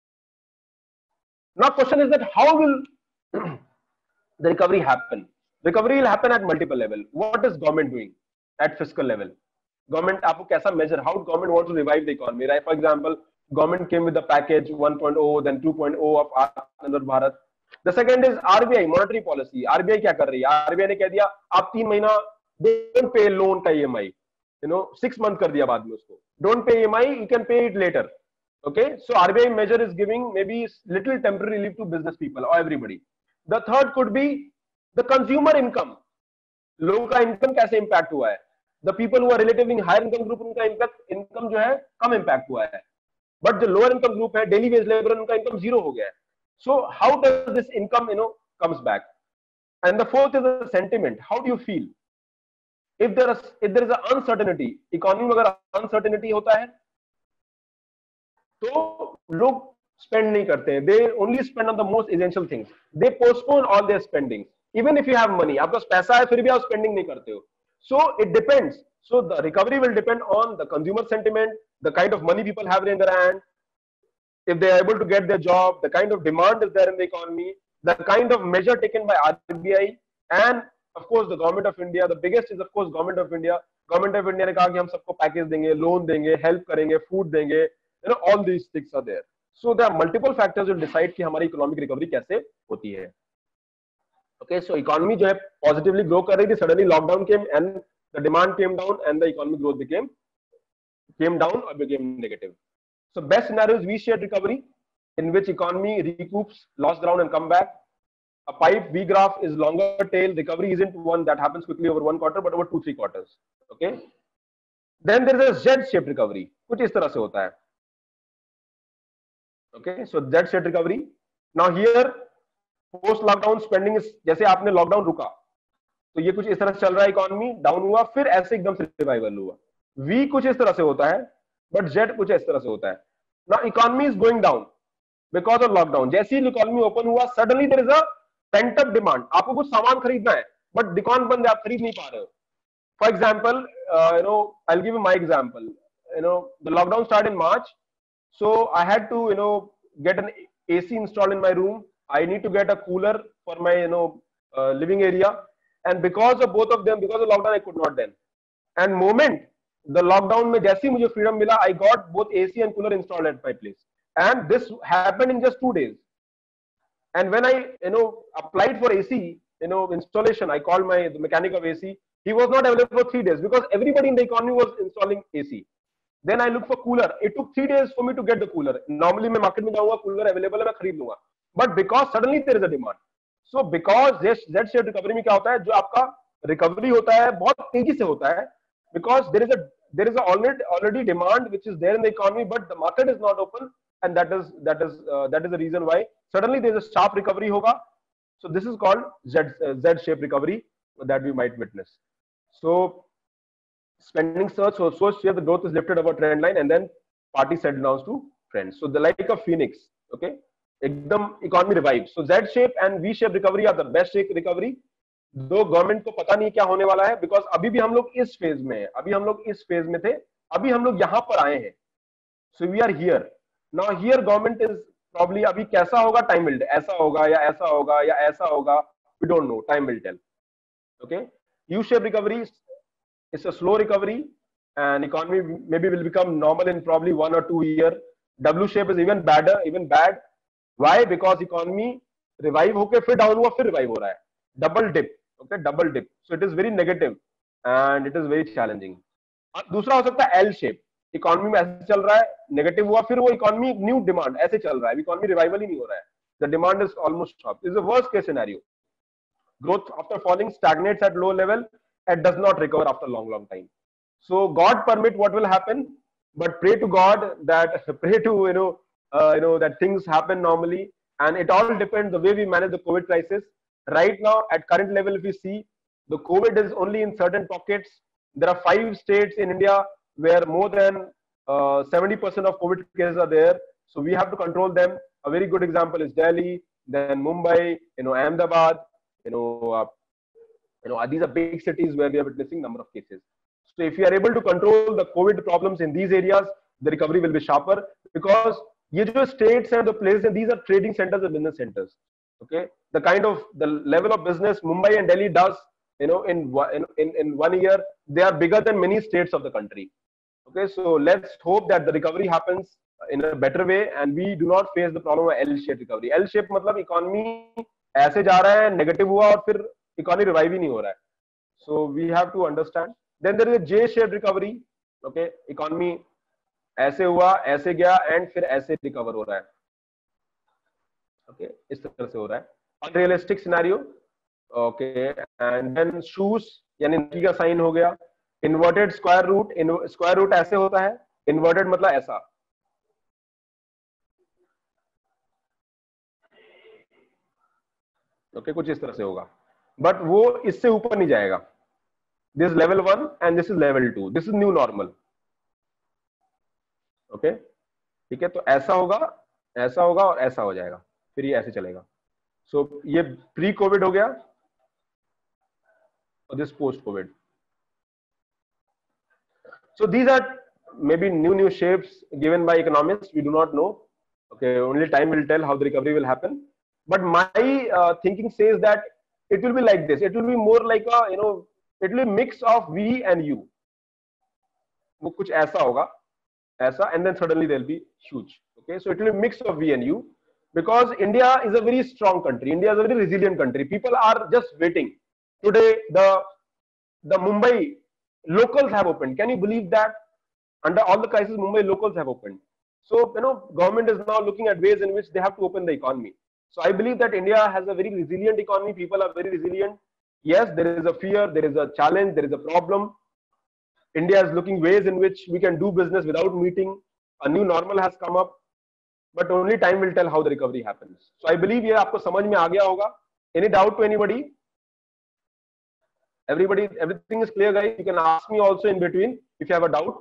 Now question is that how will the recovery happen? Recovery will happen at multiple level. What is government doing at fiscal level? Government आपको कैसा measure? How government wants to revive the economy? Right? For example, government came with the package one point oh, then two point oh of Atmanirbhar Bharat. The second is R B I, monetary policy. R B I क्या कर रही है? R B I ने कह दिया आप तीन महीना don't pay loan का E M I. You know, six month कर दिया बाद में उसको. Don't pay E M I, you can pay it later. Okay, so R B I measure is giving maybe little temporary relief to business people or everybody. The third could be the consumer income. लोगों का income कैसे impact हुआ है? The people who are relatively in higher income group, उनका impact income जो है कम impact हुआ है. But the lower income group है, daily wage labor, उनका income zero हो गया है. So how does this income, you know, comes back? And the fourth is the sentiment. How do you feel? If there is if there is an uncertainty, economy में अगर uncertainty होता है, तो लोग spend नहीं करते हैं. They only spend on the most essential things. They postpone all their spending. Even if you have money, आपके पास पैसा है, फिर भी आप spending नहीं करते हो. So it depends. So the recovery will depend on the consumer sentiment, the kind of money people have in their hand, if they are able to get their job, the kind of demand is there in the economy, the kind of measure taken by R B I, and of course the government of India. The biggest is of course government of India. Government of India ने कहा कि हम सबको package देंगे, loan देंगे, help करेंगे, food देंगे. You know, all these things are there. So there are multiple factors will decide कि हमारी economic recovery कैसे होती है. Okay, so economy जो है positively grow कर रही थी, suddenly lockdown came and the demand came down and the economic growth became came down or became negative. So best scenario is V-shaped recovery, in which economy recoups lost ground and come back. A pipe V graph is longer tail. Recovery isn't one that happens quickly over one quarter, but over two three quarters. Okay. Then there is a Z-shaped recovery, कुछ इस तरह से होता है. Okay, so Z-shaped recovery. Now here post lockdown spending is जैसे आपने lockdown रुका तो ये कुछ इस तरह से चल रहा है, इकोनॉमी डाउन हुआ, फिर ऐसे एकदम से रिवाइवल हुआ. V कुछ इस तरह से होता है, बट Z कुछ इस तरह से होता है. Now economy is going down because of lockdown. जैसे ही इकोनॉमी ओपन हुआ, suddenly there is a pent up demand. आपको कुछ सामान खरीदना है, बट दुकान बंद है, आप खरीद नहीं पा रहे हो. For example, uh, you know, I'll give you my example. You know, the lockdown started in March, so I had to, you know, get an A C installed in my room. I need to get a cooler for my, you know, uh, living area, and because of both of them, because of lockdown, I could not then. And moment the lockdown में जैसे ही मुझे freedom मिला, I got both A C and cooler installed at my place, and this happened in just two days. And when I, you know, applied for A C, you know, installation, I called my the mechanic of A C. He was not available for three days because everybody in the economy was installing A C. Then I looked for cooler. It took three days for me to get the cooler. Normally मैं market में जाऊँगा, cooler available है, मैं खरीद लूँगा. But because suddenly there is a demand. So because Z-shaped recovery में क्या होता है, जो आपका recovery होता है बहुत तेजी से होता है, because there is a there is a already already demand which is there in the economy, but the market is not open, and that is that is uh, that is the reason why suddenly there is a sharp recovery होगा. So this is called Z uh, Z-shaped recovery that we might witness. So spending surge, so so here the growth is lifted above trend line, and then party settled down to trends. So the like of phoenix, okay, एकदम economy revives. So Z shape and V shape recovery are the best shape recovery. Though government को पता नहीं क्या होने वाला है, because अभी भी हम लोग इस फेज में हैं, अभी हम लोग इस फेज में थे, अभी हम लोग यहाँ पर आए हैं. So we are here now. Here government is probably, अभी कैसा होगा टाइम विल, ऐसा होगा या ऐसा होगा या ऐसा होगा, we don't know, time will tell. Okay, U shape recovery it's a slow recovery and economy maybe will become normal in probably one or two year. W shape is even badder, even bad. Why? Because economy revive होके फिर down हुआ, फिर revive हो रहा है. Double dip, okay, double dip. So it is very negative and it is very challenging. दूसरा हो सकता है एल शेप. इकोनॉमी में ऐसे चल रहा है, नेगेटिव हुआ, फिर वो इकोनॉमी न्यू डिमांड ऐसे चल रहा है, इकोनॉमी रिवाइवल ही नहीं हो रहा है. The demand is almost stop. Is the worst case scenario. Growth after falling stagnates at low level and does not recover after long long time. So God permit what will happen, but pray to God that pray to you know uh, you know that things happen normally, and it all depends the way we manage the COVID crisis. Right now, at current level, if we see, the COVID is only in certain pockets. There are five states in India where more than uh, seventy percent of COVID cases are there. So we have to control them. A very good example is Delhi, then Mumbai, you know, Ahmedabad, you know, uh, you know, these are big cities where we are witnessing number of cases. So if you are able to control the COVID problems in these areas, the recovery will be sharper, because ये जो states and the places, and these are trading centers and business centers. Okay, the kind of the level of business Mumbai and Delhi does, you know, in in in one year, they are bigger than many states of the country. Okay, so let's hope that the recovery happens in a better way, and we do not face the problem of L-shaped recovery. L-shape मतलब economy ऐसे जा रहा है, negative हुआ और फिर economy revive ही नहीं हो रहा है. So we have to understand. Then there is a J-shaped recovery. Okay, economy ऐसे हुआ, ऐसे गया, and फिर ऐसे recover हो रहा है. Okay, इस तरह से हो रहा है. Unrealistic scenario. Okay, and then shoes, यानी नकी का साइन हो गया. Inverted square root, in square root ऐसे होता है. Inverted मतलब ऐसा. Okay, कुछ इस तरह से होगा. But वो इससे ऊपर नहीं जाएगा. This is level one and this is level two. This is new normal. Okay, ठीक है. तो ऐसा होगा, ऐसा होगा और ऐसा हो जाएगा, फिर ये ऐसे चलेगा. So ये प्री कोविड हो गया और this post covid. So these are maybe new new shapes given by economists. We do not know. Okay, only time will tell how the recovery will happen. But my uh, thinking says that it will be like this. It will be more like a, you know, it will be mix of we and you. वो कुछ ऐसा होगा, ऐसा, and then suddenly there will be huge. Okay, so it will be mix of we and you, because India is a very strong country. India is a very resilient country. People are just waiting. Today, the the Mumbai locals have opened. Can you believe that? Under all the crisis, Mumbai locals have opened. So you know, government is now looking at ways in which they have to open the economy. So I believe that India has a very resilient economy. People are very resilient. Yes, there is a fear, there is a challenge, there is a problem. India is looking ways in which we can do business without meeting. A new normal has come up, but only time will tell how the recovery happens. So I believe ये आपको समझ में आ गया होगा. Any doubt to anybody? Everybody, everything is clear, guys. You can ask me also in between if you have a doubt.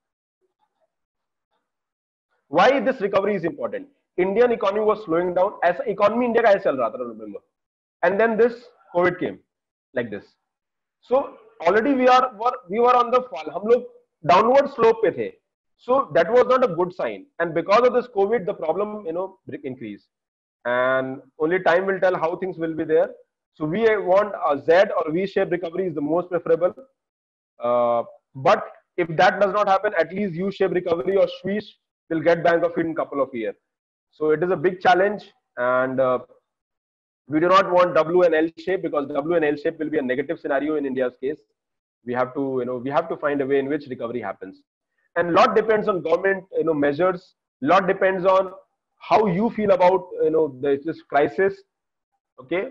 Why this recovery is important? Indian economy was slowing down. ऐसा economy India का ऐसे चल रहा था, remember? And then this COVID came like this. So already we are were we were on the fall. हम लोग downward slope पे थे. So that was not a good sign. And because of this COVID, the problem, you know, increased. And only time will tell how things will be there. So we want a Z or V-shaped recovery is the most preferable. Uh, but if that does not happen, at least U-shaped recovery or swish will get bank of it in a couple of years. So it is a big challenge, and uh, we do not want W and L shape, because W and L shape will be a negative scenario in India's case. We have to, you know, we have to find a way in which recovery happens, and lot depends on government, you know, measures. Lot depends on how you feel about, you know, this crisis. Okay,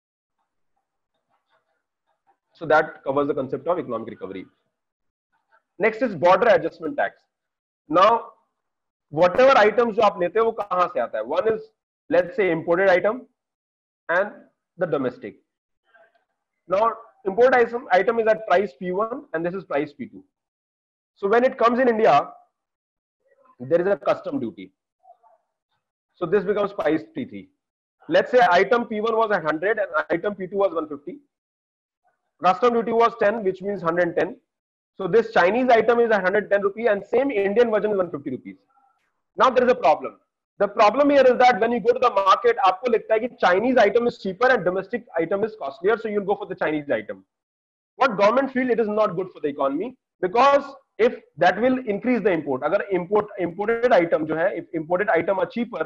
so that covers the concept of economic recovery. Next is border adjustment tax. Now, whatever items जो आप लेते हो वो कहाँ से आता है? One is, let's say, imported item and the domestic. Now, import item, item is at price P one and this is price P two. So when it comes in India, there is a custom duty. So this becomes price P three. Let's say item P one was at one hundred and item P two was one fifty. Custom duty was ten, which means one hundred ten. So this Chinese item is at one hundred ten rupees and same Indian version is one hundred fifty rupees. Now there is a problem. The problem here is that when you go to the market, आपको लगता है कि Chinese item is cheaper and domestic item is costlier, so you'll go for the Chinese item. What government feel, it is not good for the economy, because if that will increase the import. अगर import imported item जो है, if imported item are cheaper,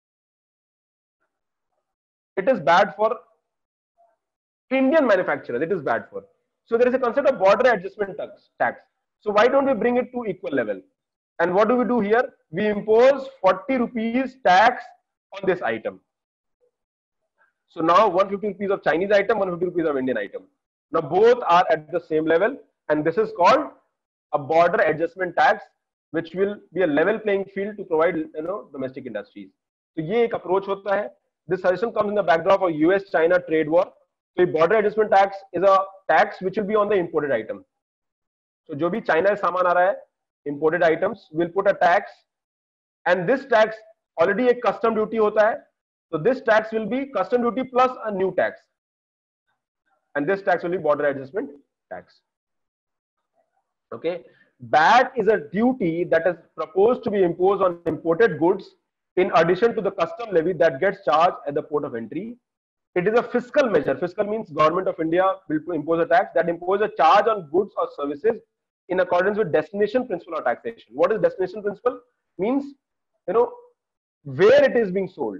it is bad for Indian manufacturers. It is bad for. So there is a concept of border adjustment tax. tax. So why don't we bring it to equal level? And what do we do here? We impose forty rupees tax on this item. So now one hundred fifty rupees of Chinese item, one hundred fifty rupees of Indian item. Now both are at the same level, and this is called a border adjustment tax, which will be a level playing field to provide, you know, domestic industries. So ये एक approach होता है. This suggestion comes in the backdrop of U S China trade war. So border adjustment tax is a tax which will be on the imported item. So जो भी China से सामान आ रहा है, imported items will put a tax, and this tax already a custom duty होता है. So this tax will be custom duty plus a new tax, and this tax will be border adjustment tax. Okay, B A T is a duty that is proposed to be imposed on imported goods in addition to the custom levy that gets charged at the port of entry. It is a fiscal measure. Fiscal means government of India will impose a tax that imposes a charge on goods or services in accordance with destination principle of taxation. What is destination principle? Means, you know, where it is being sold.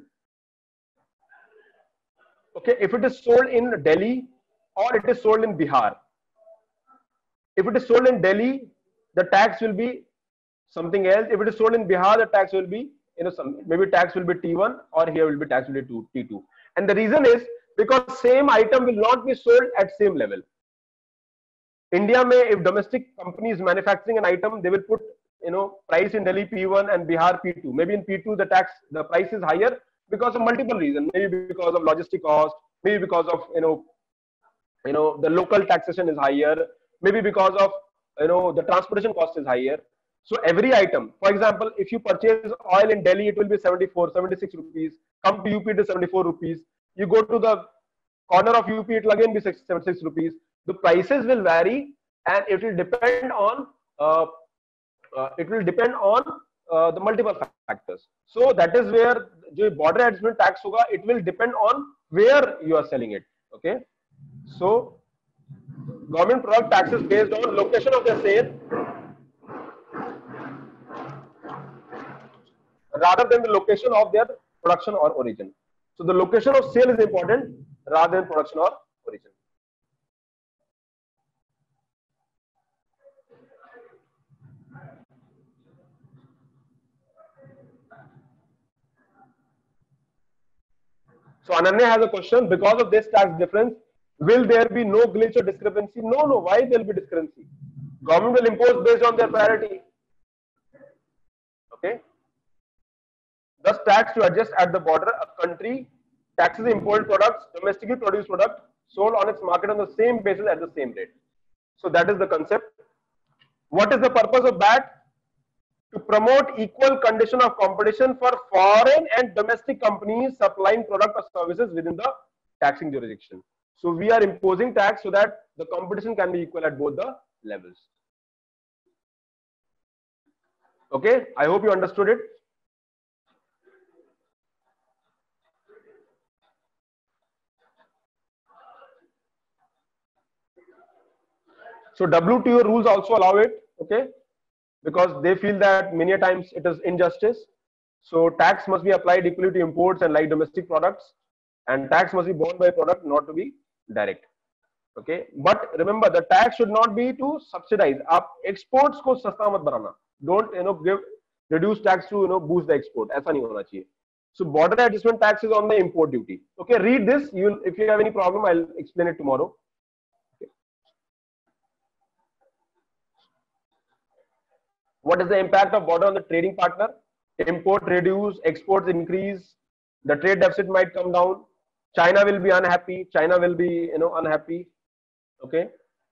Okay, if it is sold in Delhi or it is sold in Bihar. If it is sold in Delhi, the tax will be something else. If it is sold in Bihar, the tax will be, you know, some, maybe tax will be T one, or here will be tax will be T two. And the reason is because same item will not be sold at same level. India may, if domestic companies manufacturing an item, they will put, you know, price in Delhi P one and Bihar P two. Maybe in P two the tax, the price is higher because of multiple reasons. Maybe because of logistic cost, maybe because of, you know, you know, the local taxation is higher, maybe because of, you know, the transportation cost is higher. So every item, for example, if you purchase oil in Delhi, it will be seventy-four, seventy-six rupees. Come to U P, it is seventy-four rupees. You go to the corner of U P, it will again be seventy-six rupees. The prices will vary, and it will depend on uh, uh, it will depend on uh, the multiple factors. So that is where the border adjustment tax hoga, it will depend on where you are selling it. Okay, so government product taxes based on location of the sale rather than the location of their production or origin. So the location of sale is important rather than production or origin. So Ananya has a question. Because of this tax difference, will there be no glitch or discrepancy? No, no. Why there will be discrepancy? Government will impose based on their priority. Okay. Thus, tax to adjust at the border. A country taxes imported products, domestically produced product sold on its market on the same basis at the same rate. So that is the concept. What is the purpose of B A T? To promote equal condition of competition for foreign and domestic companies supplying product or services within the taxing jurisdiction. So we are imposing tax so that the competition can be equal at both the levels. Okay, I hope you understood it. So W T O rules also allow it, okay, because they feel that many times it is injustice. So tax must be applied equally to imports and like domestic products, and tax must be borne by product, not to be direct. Okay, but remember the tax should not be to subsidize. आप exports को सस्ता मत बनाना. Don't you know give reduce tax to you know boost the export. ऐसा नहीं होना चाहिए. So border adjustment tax is on the import duty. Okay, read this. You will, if you have any problem, I'll explain it tomorrow. Okay. What is the impact of border on the trading partner? Import reduce, exports increase. The trade deficit might come down. China will be unhappy. China will be you know unhappy. Okay.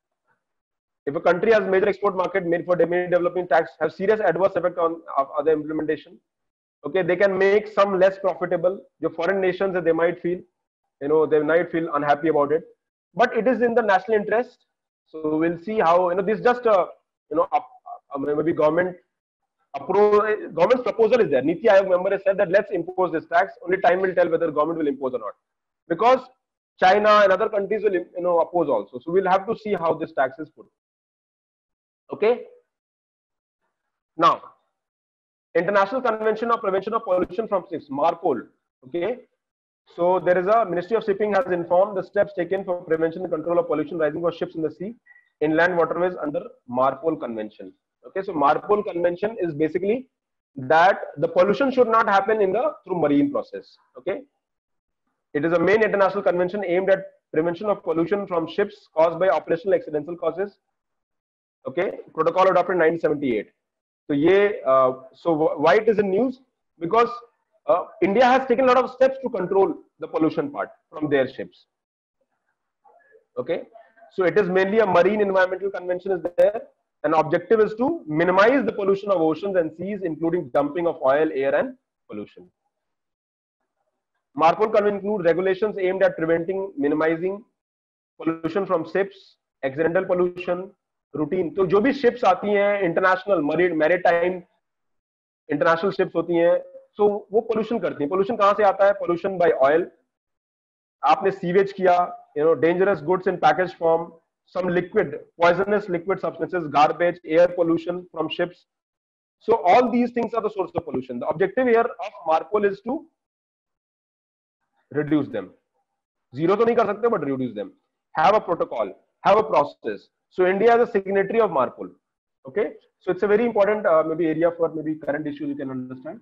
If a country has major export market made for developing tax have serious adverse effect on other implementation. Okay, they can make some less profitable. The foreign nations they might feel, you know, they might feel unhappy about it. But it is in the national interest. So we'll see how you know this just a you know up, uh, maybe government appro government's proposal is there. Niti Aayog member has said that let's impose this tax. Only time will tell whether government will impose or not. Because China and other countries will you know oppose also. So we'll have to see how this tax is put. Okay. Now, International Convention of Prevention of Pollution from Ships, MARPOL. Okay. So there is a Ministry of Shipping has informed the steps taken for prevention and control of pollution rising from ships in the sea, inland waterways under MARPOL Convention. Okay. So MARPOL Convention is basically that the pollution should not happen in the through marine process. Okay. It is a main international convention aimed at prevention of pollution from ships caused by operational accidental causes. Okay, protocol adopted in nineteen seventy-eight. So, yeah, uh, so why it is in news? Because uh, India has taken a lot of steps to control the pollution part from their ships. Okay, so it is mainly a marine environmental convention is there. An objective is to minimize the pollution of oceans and seas, including dumping of oil, air, and pollution. MARPOL convention includes regulations aimed at preventing, minimizing pollution from ships, accidental pollution, routine. तो जो भी ships आती हैं, international marine maritime international ships होती हैं, so वो pollution करती हैं. Pollution कहाँ से आता है? Pollution by oil. आपने sewage किया, you know, dangerous goods in packaged form, some liquid, poisonous liquid substances, garbage, air pollution from ships. So all these things are the source of pollution. The objective here of MARPOL is to reduce them. Zero तो नहीं कर सकते, but reduce them. Have a protocol, have a process. So India is a signatory of MARPOL. Okay, so it's a very important uh, maybe area for maybe current issues you can understand.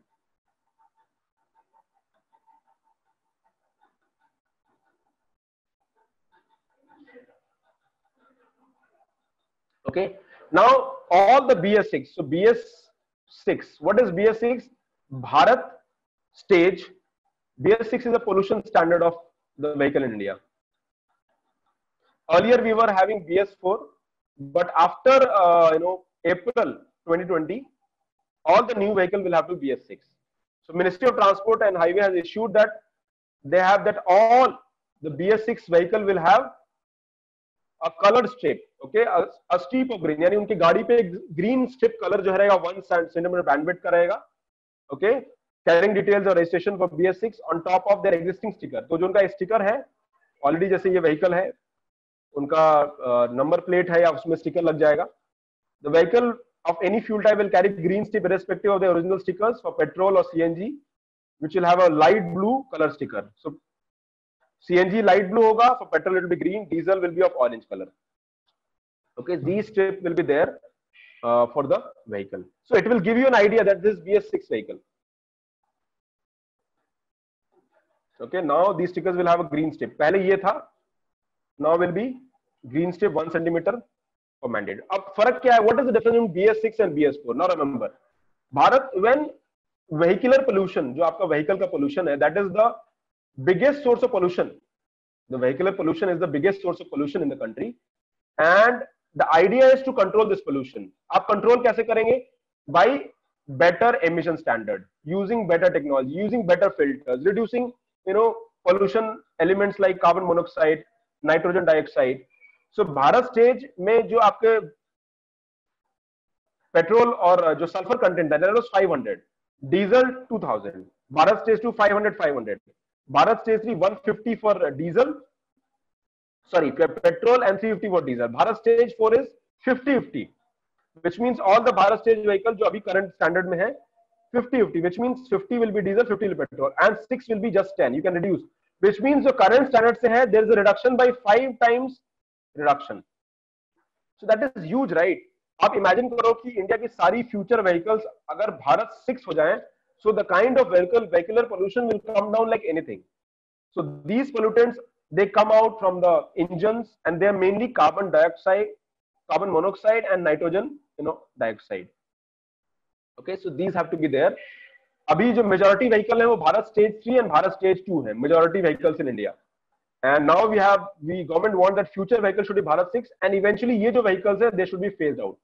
Okay, now all the B S six. So B S six, what is B S six? Bharat stage. B S six is a pollution standard of the vehicle in India. Earlier we were having B S four, but after uh, you know April twenty twenty, all the new vehicle will have to B S six. So Ministry of Transport and Highway has issued that they have that all the B S six vehicle will have a colored strip. Okay, a, a strip of green. यानी उनकी गाड़ी पे green strip color जो रहेगा one centimeter bandwidth का रहेगा. Okay, carrying details और registration for B S six on top of their existing sticker. तो जो उनका sticker है already जैसे ये vehicle है उनका number plate है या उसमें sticker लग जाएगा. The vehicle of any fuel type will carry green strip irrespective of the original stickers for petrol or C N G, which will have a light blue color sticker. So C N G light blue hoga, for petrol it will be green, diesel will be of orange color. Okay, these strips will be there uh, for the vehicle. So it will give you an idea that this B S six vehicle. Okay, now these stickers will have a green strip. पहले ये था, now will be green strip one centimeter for mandate. अब फर्क क्या है? What is the difference between B S six and B S four? Now remember, Bharat, when vehicular pollution, जो आपका vehicle का pollution है, that is the biggest source of pollution. The vehicular pollution is the biggest source of pollution in the country, and the idea is to control this pollution. आप control कैसे करेंगे? By better emission standard, using better technology, using better filters, reducing you know pollution elements like carbon monoxide, nitrogen dioxide. So Bharat stage में जो आपके petrol और जो sulfur content है, that was five hundred, diesel two thousand, Bharat stage two five hundred five hundred, Bharat stage three one fifty for diesel, sorry petrol and three fifty for diesel. Bharat stage four is fifty fifty, which means all the Bharat stage vehicle जो अभी current standard में है fifty fifty, which means fifty will be diesel, fifty will be petrol, and six will be just ten. You can reduce, which means जो current standard से है there is a reduction by five times reduction. So that is huge, right? आप imagine करो कि India की सारी future vehicles अगर Bharat six हो जाएं, so the kind of vehicle vehicular pollution will come down like anything. So these pollutants, they come out from the engines and they are mainly carbon dioxide, carbon monoxide and nitrogen, you know, dioxide. Okay, so these have to be there. अभी जो majority vehicle है वो Bharat stage three and Bharat stage two है, majority vehicles in India. And now we have, we government want that future vehicles should be Bharat six and eventually ये जो vehicles है, they should be phased out.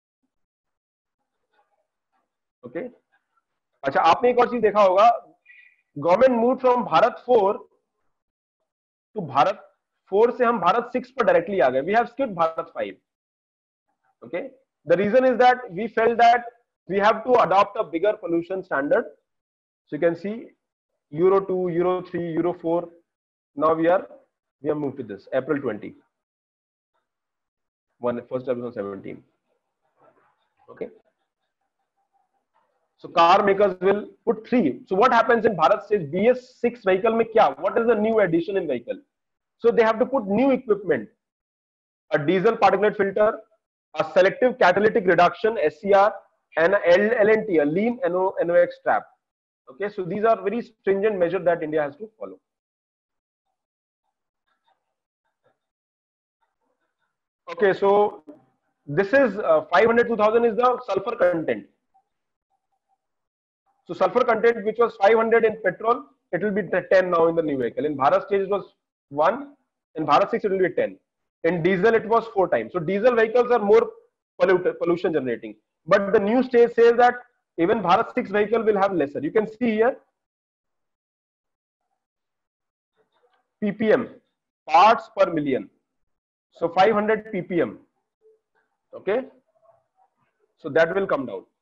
Okay. अच्छा, आपने एक और चीज देखा होगा, government move from Bharat four to Bharat four से हम भारत सिक्स पर डायरेक्टली आ गए. We have skipped Bharat five. Okay, the reason is that we felt that we have to adopt a bigger pollution standard. So you can see Euro two, Euro three, Euro four. Now we are we have moved to this April twenty one, first twenty seventeen. Okay. So car makers will put three. So what happens in Bharat stage B S six vehicle में क्या? What is the new addition in vehicle? So they have to put new equipment, a diesel particulate filter, a selective catalytic reduction S C R, and a L N T, a lean N O X trap. Okay, so these are very stringent measures that India has to follow. Okay, so this is uh, five hundred two thousand is the sulfur content. So sulfur content which was five hundred in petrol, it will be ten now in the new vehicle. In Bharat stage it was one, in Bharat six it will be ten. In diesel it was four times. So diesel vehicles are more polluted, pollution generating. But the new stage says that even Bharat six vehicle will have lesser. You can see here P P M, parts per million. So five hundred P P M. Okay. So that will come down.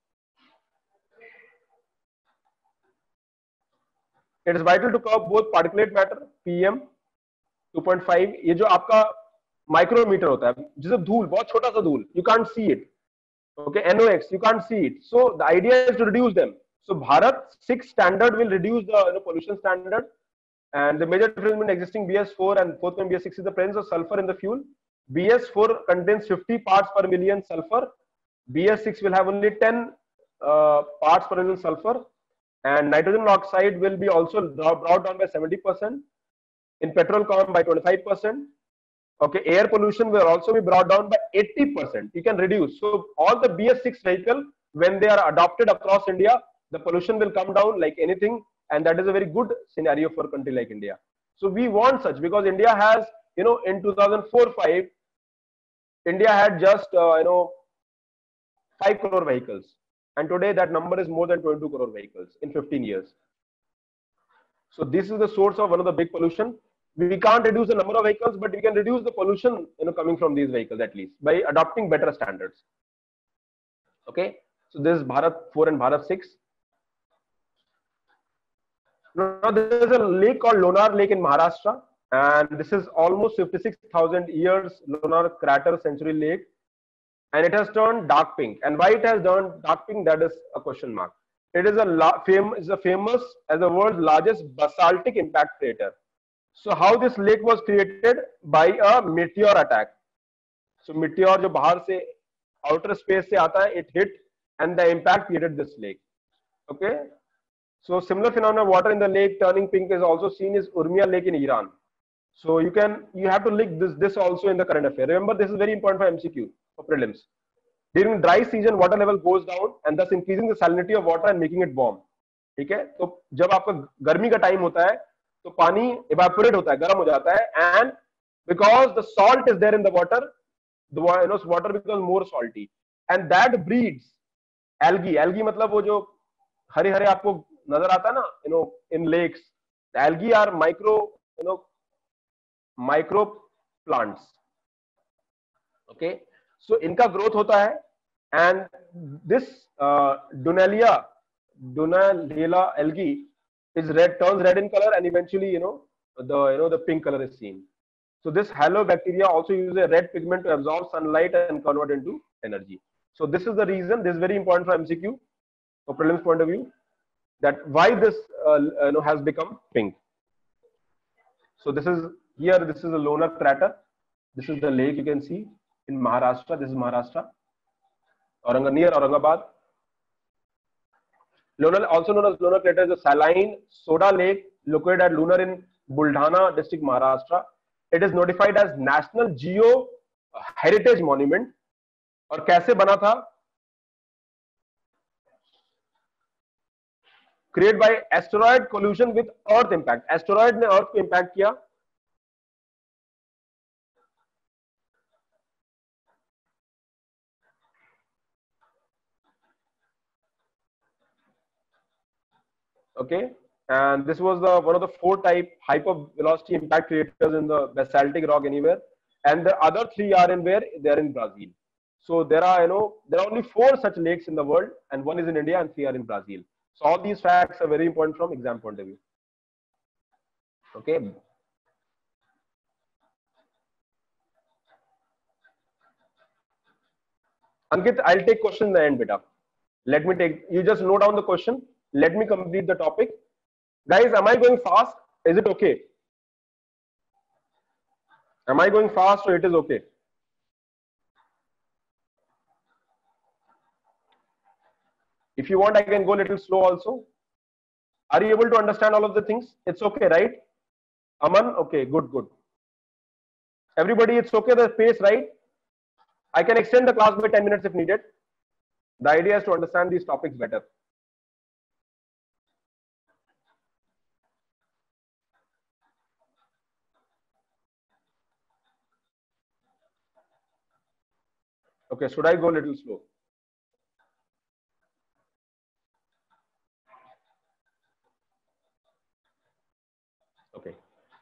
It is vital to curb both particulate matter P M two point five. ये जो आपका micrometer होता है, जिसे धूल, बहुत छोटा सा धूल, you can't see it. Okay, N O X, you can't see it. So the idea is to reduce them. So Bharat six standard will reduce the you know, pollution standard, and the major difference between existing B S four and fourth B S six is the presence of sulfur in the fuel. B S four contains fifty parts per million sulfur. B S six will have only ten uh, parts per million sulfur. And nitrogen oxide will be also brought down by seventy percent. In petrol column by twenty-five percent. Okay, air pollution will also be brought down by eighty percent. You can reduce. So all the B S six vehicle, when they are adopted across India, the pollution will come down like anything, and that is a very good scenario for a country like India. So we want such, because India has, you know, in two thousand four five, India had just uh, you know five crore vehicles. And today that number is more than twenty-two crore vehicles in fifteen years. So this is the source of one of the big pollution. We can't reduce the number of vehicles, but we can reduce the pollution, you know, coming from these vehicles at least by adopting better standards. Okay. So this is Bharat four and Bharat six. Now there is a lake called Lonar Lake in Maharashtra, and this is almost fifty-six thousand years Lonar crater century lake. And it has turned dark pink. And why it has turned dark pink, that is a question mark. It is a fam is a famous as the world's largest basaltic impact crater. So how this lake was created? By a meteor attack. So meteor जो बाहर से outer space से आता है, it hit and the impact created this lake. Okay. So similar phenomena of water in the lake turning pink is also seen is Urmia Lake in Iran. So you can you have to link this this also in the current affair. Remember, this is very important for M C Q. Prelims. During dry season, water level goes down and thus increasing the salinity of water and making it warm. ठीक है, तो जब आपका गर्मी का time होता है तो पानी evaporate होता है, गर्म हो जाता है, and because the salt is there in the water, the you know water becomes more salty, and that breeds algae. Algae मतलब वो जो हरे हरे आपको नजर आता है ना, you know in lakes. The algae are micro you know micro plants. Okay. So इनका growth होता है, and this uh, Dunalia, Dunaliella algae is red, turns red in color, and eventually you know the you know the pink color is seen. So this halobacteria also use a red pigment to absorb sunlight and convert into energy. So this is the reason, this is very important for M C Q, for prelims point of view, that why this uh, you know, has become pink. So this is here, this is a Lonar crater. This is the lake you can see in Maharashtra. This is Maharashtra, Aurangabad, near Aurangabad. Lonar, also known as Lonar crater, is a saline soda lake located at Lonar in Buldhana district, Maharashtra. It is notified as National Geo Heritage Monument. और कैसे बना था? Created by asteroid collision with Earth impact. Asteroid ने Earth को impact किया. Okay, and this was the one of the four type hypervelocity impact craters in the basaltic rock anywhere, and the other three are in where? They are in Brazil. So there are, you know, there are only four such lakes in the world, and one is in India and three are in Brazil. So all these facts are very important from exam point of view. Okay. Ankit, I'll take question in the end, beta. Let me take, you just note down the question. Let me complete the topic. Guys, am I going fast? Is it okay? Am I going fast or it is okay? If you want, I can go a little slow also. Are you able to understand all of the things? It's okay, right? Aman, okay, good, good. Everybody, it's okay, the pace, right? I can extend the class by ten minutes if needed. The idea is to understand these topics better. Okay, should I go a little slow? Okay.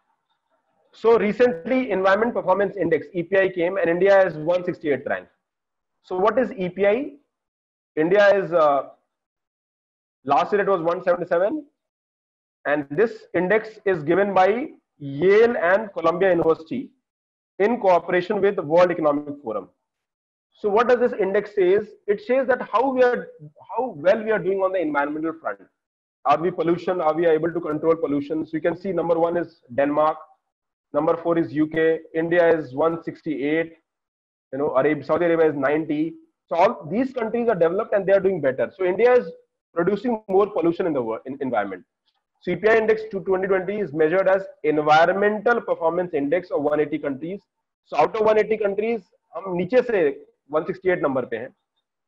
So recently, Environment Performance Index (E P I) came, and India is one hundred sixty-eighth rank. So what is E P I? India is uh, last year it was one hundred seventy-seven, and this index is given by Yale and Columbia University in cooperation with the World Economic Forum. So what does this index says? It says that how we are, how well we are doing on the environmental front. Are we pollution? Are we able to control pollution? So you can see number one is Denmark, number four is U K, India is one hundred sixty-eight, you know, Arabia, Saudi Arabia is ninety. So all these countries are developed and they are doing better. So India is producing more pollution in the world, in environment. So E P I index to twenty twenty is measured as environmental performance index of one hundred eighty countries. So out of one hundred eighty countries, हम नीचे से one hundred sixty-eight number पे हैं.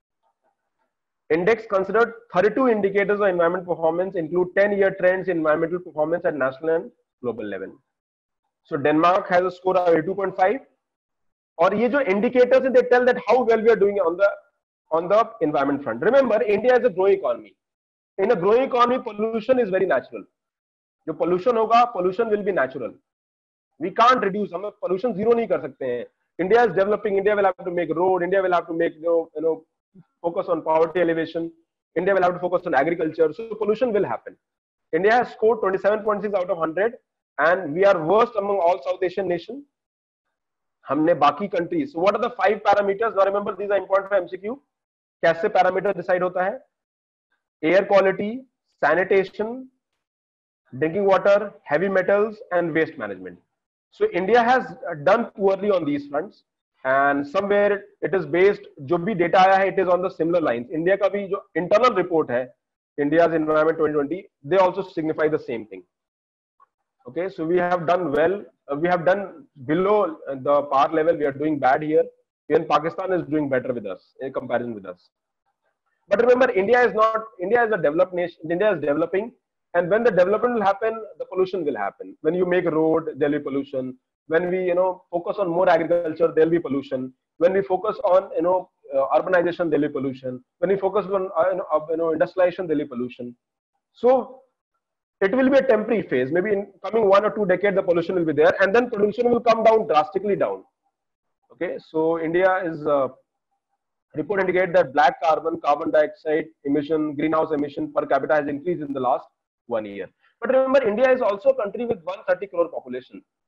Index considered thirty-two indicators of environment performance, include ten year trends in environmental performance at national and global level. So Denmark has a score of eighty-two point five. और ये जो indicators they tell that how well we are doing on the on the environment front. Remember, India is a growing economy. In a growing economy, pollution is very natural. जो pollution होगा, pollution will be natural. We can't reduce. हम pollution zero नहीं कर सकते हैं. India is developing. India will have to make road. India will have to make, you know, you know, focus on poverty elevation. India will have to focus on agriculture. So pollution will happen. India has scored twenty-seven point six out of one hundred, and we are worst among all South Asian nations. हमने बाकी countries. So what are the five parameters? Now remember, these are important for M C Q. कैसे parameter decide होता है? Air quality, sanitation, drinking water, heavy metals, and waste management. So India has done poorly on these fronts, and somewhere it is based. जो भी data आया है, it is on the similar lines. India का भी जो internal report है, India's Environment twenty twenty, they also signify the same thing. Okay, so we have done well. Uh, we have done below the par level. We are doing bad here. Even Pakistan is doing better with us in comparison with us. But remember, India is not. India is a developed nation. India is developing. And when the development will happen, the pollution will happen. When you make a road, there will be pollution. When we, you know, focus on more agriculture, there will be pollution. When we focus on, you know, uh, urbanization, there will be pollution. When we focus on, uh, you, know, uh, you know, industrialization, there will be pollution. So it will be a temporary phase. Maybe in coming one or two decades, the pollution will be there, and then pollution will come down drastically down. Okay, so India is uh, report indicate that black carbon, carbon dioxide emission, greenhouse emission per capita has increased in the last one year. But remember, India is also a country with one hundred thirty crore population.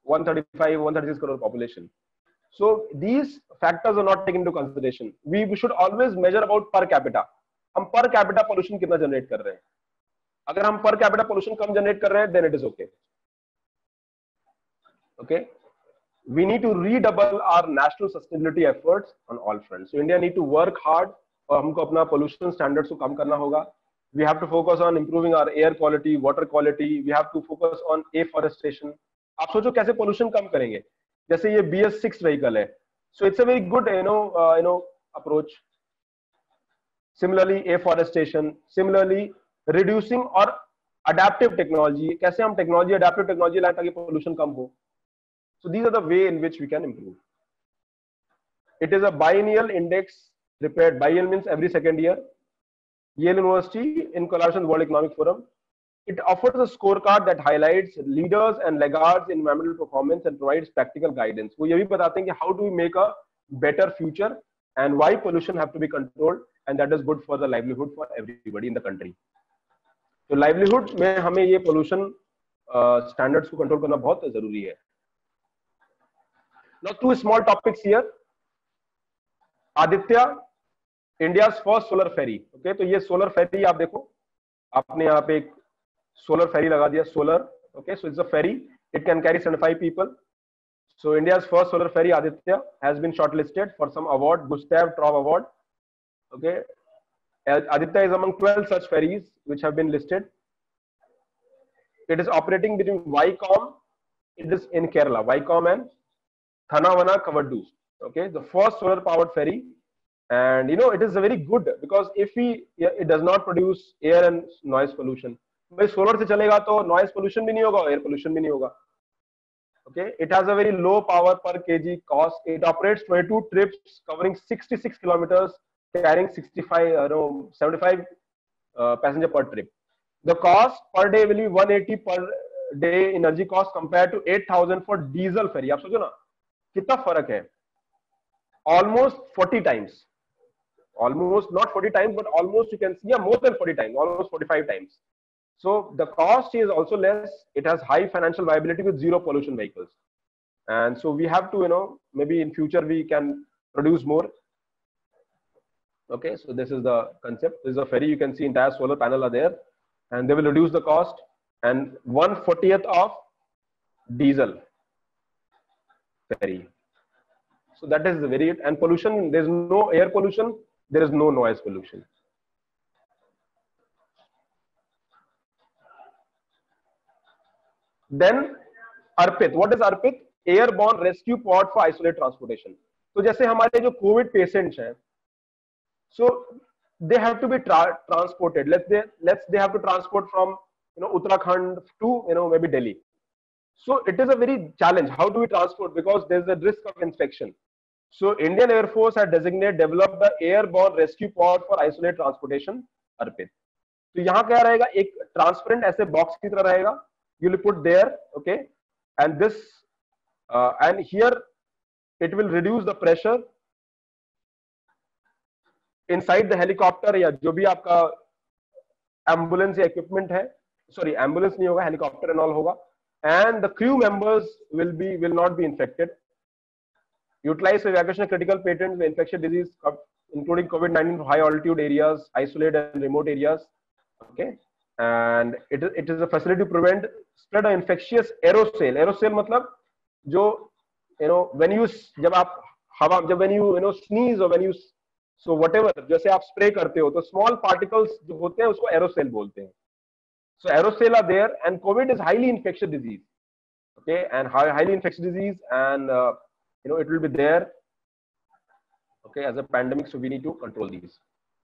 one thirty-five, one thirty-six crore population. So these factors are not taken into consideration. We, we should always measure about per capita. हम per capita pollution कितना generate कर रहे हैं. अगर हम per capita pollution कम generate कर रहे हैं, then it is okay. Okay. We need to redouble our national sustainability efforts on all fronts. So India need to work hard. और हमको अपना pollution standards को कम करना होगा. We have to focus on improving our air quality, water quality. We have to focus on afforestation. आप सोचो कैसे pollution कम करेंगे. जैसे ये B S six vehicle है. So it's a very good, you know, uh, you know, approach. Similarly, afforestation. Similarly, reducing or adaptive technology. कैसे हम technology, adaptive technology लाएं ताकि pollution कम हो. So these are the way in which we can improve. It is a biennial index prepared. Biennial means every second year. Yale University in collaboration with World Economic Forum. It offers a scorecard that highlights leaders and laggards in environmental performance and provides practical guidance. वो ये भी बताते हैं कि how do we make a better future and why pollution have to be controlled, and that is good for the livelihood for everybody in the country. तो livelihood में हमें ये pollution uh, standards को control करना बहुत जरूरी है. Now two small topics here. Aditya, India's first solar ferry. Okay, तो ये solar ferry आप देखो, आपने यहाँ पे एक solar ferry लगा दिया, solar. Okay, so it's a ferry. It can carry seventy-five people. So India's first solar ferry, Aditya, has been shortlisted for some award, Gustav Traub Award. Okay, Aditya is among twelve such ferries which have been listed. It is operating between Vycom. It is in Kerala, Vycom and Thanavana Kavadu. Okay, the first solar powered ferry. And you know, it is very good because if we, it does not produce air and noise pollution. भाई solar से चलेगा तो noise pollution भी नहीं होगा, air pollution भी नहीं होगा. Okay, it has a very low power per kg cost. It operates twenty-two trips covering sixty-six kilometers, carrying sixty-five, uh, no, seventy-five uh, passenger per trip. The cost per day will be one eighty per day energy cost compared to eight thousand for diesel ferry. आप सोचो ना कितना फर्क है. Almost forty times. Almost not forty times, but almost you can see, yeah, more than forty times, almost forty-five times. So the cost is also less. It has high financial viability with zero pollution vehicles. And so we have to, you know, maybe in future we can produce more. Okay, so this is the concept. This is a ferry. You can see entire solar panel are there, and they will reduce the cost. And one fortieth of diesel ferry. So that is very, and pollution, there is no air pollution, there is no noise pollution. Then Arpit, what is Arpit? Airborne Rescue Pod for Isolated Transportation. तो जैसे हमारे जो COVID patients हैं, so they have to be tra transported. Let's they let's they have to transport from, you know, Uttarakhand to, you know, maybe Delhi. So it is a very challenge. How do we transport? Because there is a risk of infection. So Indian Air Force had designated, developed the Airborne Rescue Pod for Isolated Transportation, Arpit. तो यहाँ क्या रहेगा? एक transparent ऐसे box की तरह रहेगा. You will put there, okay, and this, uh, and here it will reduce the pressure inside the helicopter या जो भी आपका ambulance या equipment है. Sorry, ambulance नहीं होगा, helicopter and all होगा. And the crew members will be will not be infected. Utilize evacuation of critical patents with infectious disease, including COVID nineteen for high altitude areas, isolated and remote areas. Okay, and it is it is a facility to prevent spread of infectious aerosol. Aerosol मतलब जो, you know, when you जब आप हवा जब when you you know sneeze or when you so whatever जैसे आप spray करते हो तो small particles जो होते हैं उसको aerosol बोलते हैं. So aerosol are there, and COVID is highly infectious disease. Okay, and high, highly infectious disease, and uh, you know, it will be there, okay, as a pandemic. So we need to control these.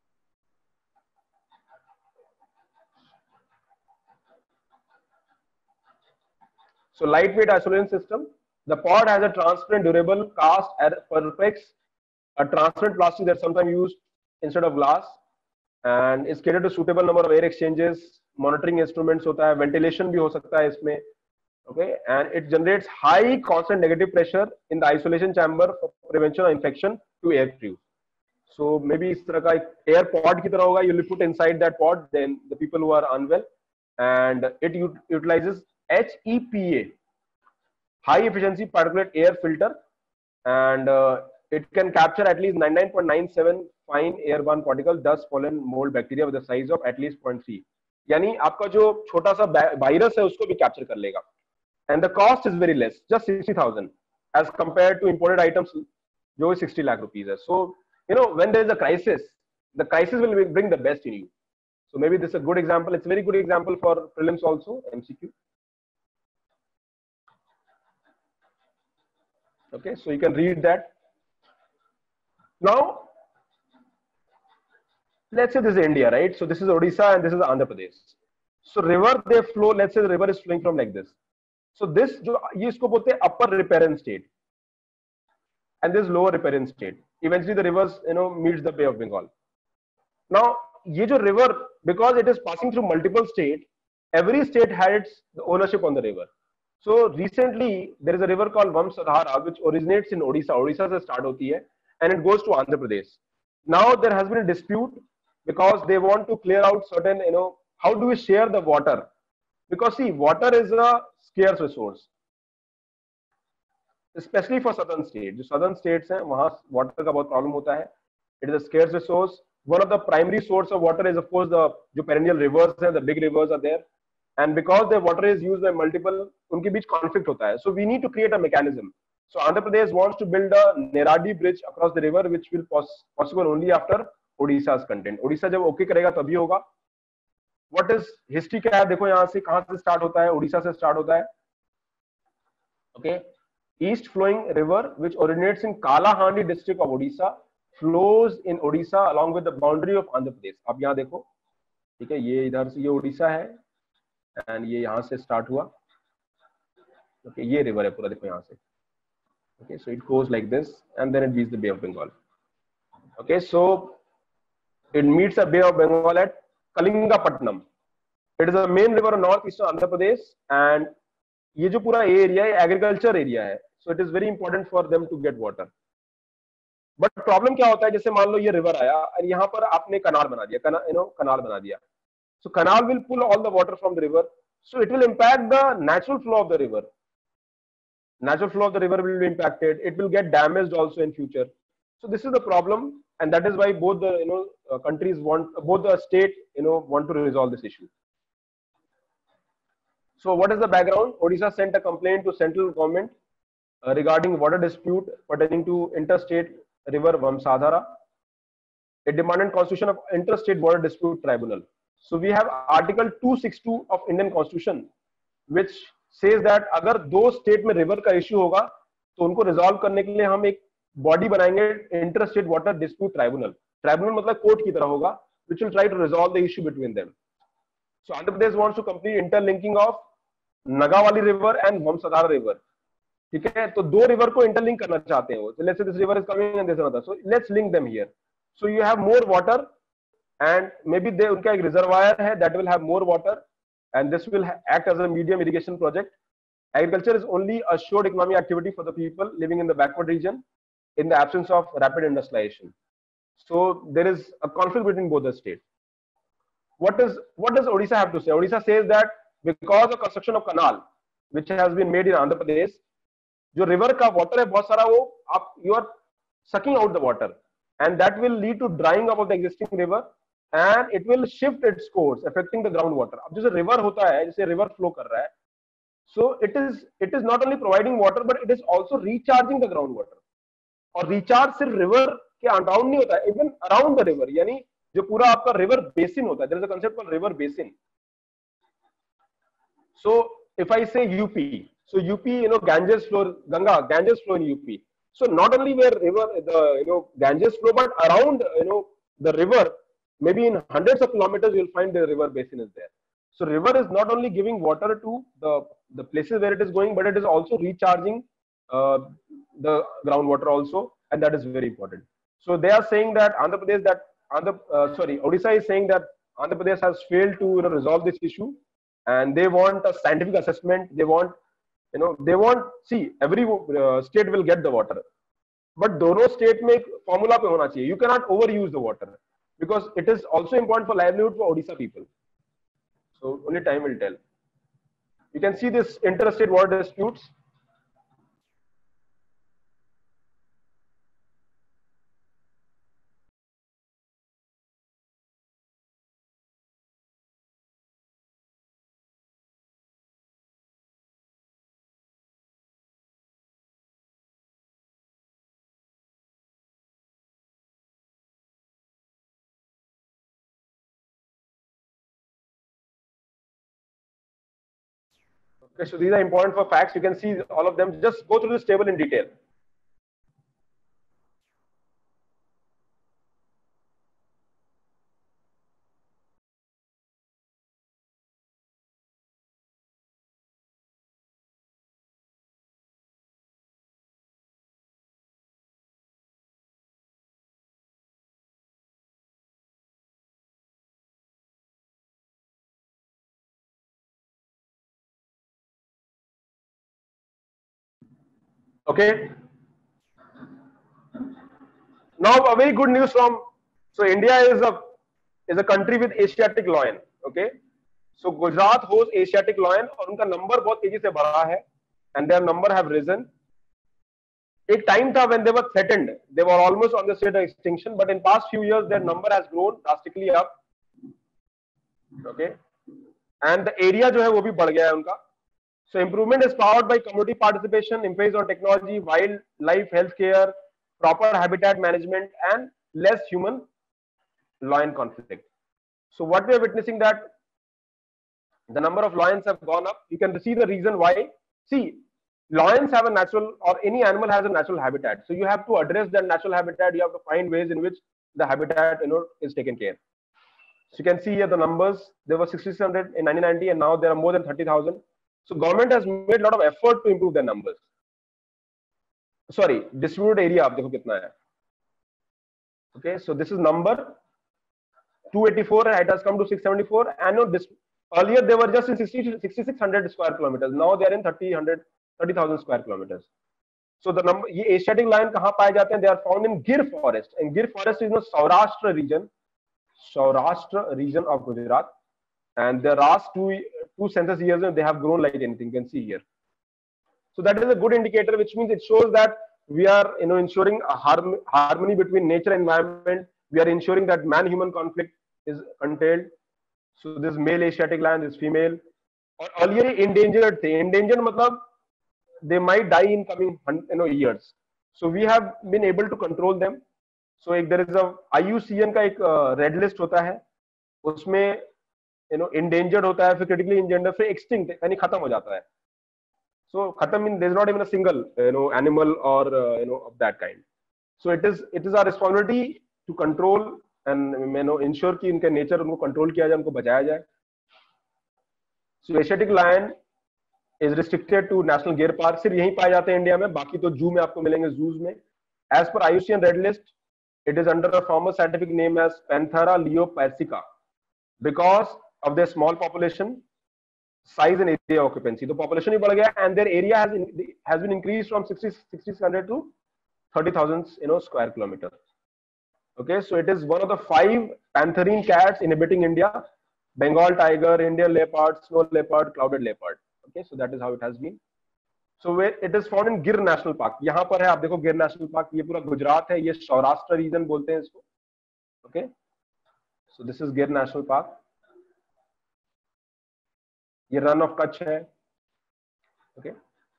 So lightweight isolation system. The pod has a transparent, durable cast perpex, a transparent plastic that's sometimes used instead of glass, and is catered to suitable number of air exchanges. Monitoring instruments होता है, ventilation भी हो सकता है इसमें. Okay, and it generates high constant negative pressure in the isolation chamber for prevention of infection to air crew. So maybe इस तरह का एक air pod की तरह होगा. You will put inside that pod then the people who are unwell, and it utilizes H E P A. high efficiency particulate air filter, and uh, it can capture at least ninety-nine point nine seven fine airborne particle, dust, pollen, mold, bacteria with a size of at least zero point three. यानी आपका जो छोटा सा virus है उसको भी capture कर लेगा. And the cost is very less, just sixty thousand as compared to imported items जो sixty lakh rupees है. So you know, when there is a crisis, the crisis will bring the best in you. So maybe this is a good example. It's a very good example for prelims also, M C Q. Okay, so you can read that. Now, let's say this is India, right? So this is Odisha and this is Andhra Pradesh. So river, they flow, let's say the river is flowing from like this. So this, ये इसको बोलते हैं upper riparian state, and this lower riparian state. Eventually the rivers, you know, meets the Bay of Bengal. Now, ये जो river, because it is passing through multiple states, every state had its ownership on the river. So recently there is a river called Vamsadhara which originates in Odisha. Odisha से start होती है and it goes to Andhra Pradesh. Now there has been a dispute because they want to clear out certain, you know, how do we share the water? Because see, water is a scarce resource, especially for southern states. जो southern states हैं वहाँ water का बहुत problem होता है. It is a scarce resource. One of the primary source of water is of course the जो perennial rivers हैं, the big rivers are there. And because the water is used by multiple, उनके बीच conflict होता है. So we need to create a mechanism. So Andhra Pradesh wants to build a Neradi bridge across the river, which will pos possible only after Odisha's content. Odisha जब okay करेगा तभी होगा. What is history क्या है? देखो यहाँ से कहाँ से start होता है? Odisha से start होता है. Okay, east flowing river which originates in Kalahandi district of Odisha flows in Odisha along with the boundary of Andhra Pradesh. अब यहाँ देखो, ठीक है, ये इधर से ये Odisha है. And ये यहाँ से start हुआ. Okay, ये river है पूरा देखो यहाँ से. Okay, so it goes like this and then it meets the Bay of Bengal. Okay, so it meets the Bay of Bengal at Kalingapatnam. It is the main river of northeastern Andhra Pradesh and ये जो पूरा area है agriculture area है. So it is very important for them to get water. But problem क्या होता है, जैसे मान लो ये river आया और यहाँ पर आपने canal बना दिया, canal, you know, canal बना दिया. So canal will pull all the water from the river. So it will impact the natural flow of the river. Natural flow of the river will be impacted. It will get damaged also in future. So this is the problem, and that is why both the you know uh, countries want, both the state you know want to resolve this issue. So what is the background? Odisha sent a complaint to central government uh, regarding water dispute pertaining to interstate river Vamsadhara. It demanded constitution of interstate water dispute tribunal. So we have Article two sixty-two of Indian Constitution, which says that अगर दो state में river का issue होगा तो उनको resolve करने के लिए हम एक बॉडी बनाएंगे, interstate water dispute tribunal. Tribunal मतलब कोर्ट की तरह होगा, which will try to resolve the issue between them. So Andhra Pradesh wants to complete interlinking of Nagawali river and Vamsadhara river. ठीक है, तो दो रिवर को इंटरलिंक करना चाहते हैं वो. So let's say this river is coming and this another. So let's link them here. So you have more water. And maybe they उनका एक reservoir है that will have more water, and this will act as a medium irrigation project. Agriculture is only a short economic activity for the people living in the backward region in the absence of rapid industrialization. So there is a conflict between both the states. What is what does Odisha have to say? Odisha says that because of construction of canal which has been made in Andhra Pradesh, जो river का water है बहुत सारा वो आप you are sucking out the water, and that will lead to drying up of the existing river. And it will shift its course, affecting the groundwater. अब जैसे river होता है, जैसे river flow कर रहा है, so it is it is not only providing water, but it is also recharging the groundwater. और recharge सिर्फ river के around नहीं होता है, even around the river, यानी जो पूरा आपका river basin होता है. There is a concept called river basin. So if I say U P, so U P, you know, Ganges flow, Ganga, Ganges flow in U P. So not only where river, the you know Ganges flow, but around you know the river. Maybe in hundreds of kilometers you will find the river basin is there. So river is not only giving water to the, the places where it is going, but it is also recharging uh, the groundwater also, and that is very important. So they are saying that Andhra Pradesh, that Andhra, uh, sorry, Odisha is saying that Andhra Pradesh has failed to you know, resolve this issue, and they want a scientific assessment. They want, you know, they want, see, every uh, state will get the water, but दोनों state में formula पे होना चाहिए. You cannot overuse the water, because it is also important for livelihood for Odisha people. So only time will tell. You can see this interstate water disputes. Okay, so these are important for facts. You can see all of them. Just go through this table in detail. Okay. Now a very good news from, so India is a is a country with Asiatic lion. Okay, so Gujarat hosts Asiatic lion और उनका number बहुत तेजी से बढ़ा है, and their number have risen. एक time था when they were threatened, they were almost on the state of extinction, but in past few years their number has grown drastically up. Okay, and the area जो है वो भी बढ़ गया है उनका. So improvement is powered by community participation, emphasis on technology, wildlife healthcare, proper habitat management, and less human lion conflict. So what we are witnessing that the number of lions have gone up. You can see the reason why. See, lions have a natural, or any animal has a natural habitat. So you have to address that natural habitat. You have to find ways in which the habitat, you know, is taken care. So you can see here the numbers. There were six thousand six hundred in nineteen ninety, and now there are more than thirty thousand. So government has made a lot of effort to improve their numbers. Sorry, distributed area. आप देखो कितना है. Okay, so this is number two eighty-four. It has come to six seventy-four. And no, this, earlier they were just in sixty-six hundred square kilometers. Now they are in thirty thousand square kilometers. So the number, ये Asiatic lion कहाँ पाए जाते हैं? They are found in Gir forest. And Gir forest is in the Saurashtra region, Saurashtra region of Gujarat. And the last two two census years they have grown like anything. You can see here. So that is a good indicator, which means it shows that we are, you know, ensuring a harm, harmony between nature and environment. We are ensuring that man-human conflict is curtailed. So this male Asiatic lion, this female. Or earlier endangered थे. Endangered मतलब they might die in coming, you know, years. So we have been able to control them. So एक there is a I U C N का एक red list होता है. उसमें you know endangered होता है, फिर critically endangered, फिर extinct यानी खत्म हो जाता है. So khatam means there is not even a single, you know, animal or uh, you know of that kind. So it is it is our responsibility to control and, you know, ensure कि इनका nature उनको control किया जाए, उनको बचाया जाए. So Asiatic lion is restricted to national Gir park. सिर्फ यहीं पाए जाते हैं इंडिया में, बाकी तो जू में आपको मिलेंगे, zoos में. As per I U C N red list, it is under a formal scientific name as Panthera leo persica because of their small population, size and area occupancy. The population is बढ़ गया, and their area has in, has been increased from sixty-six hundred to thirty thousand, you know, square kilometers. Okay, so it is one of the five pantherine cats inhabiting India: Bengal tiger, Indian leopard, snow leopard, clouded leopard. Okay, so that is how it has been. So where it is found in Gir National Park. यहाँ पर है, आप देखो Gir National Park. ये पूरा गुजरात है, ये Saurashtra reason बोलते हैं इसको. Okay, so this is Gir National Park. ये रन ऑफ कच्छ है. Okay.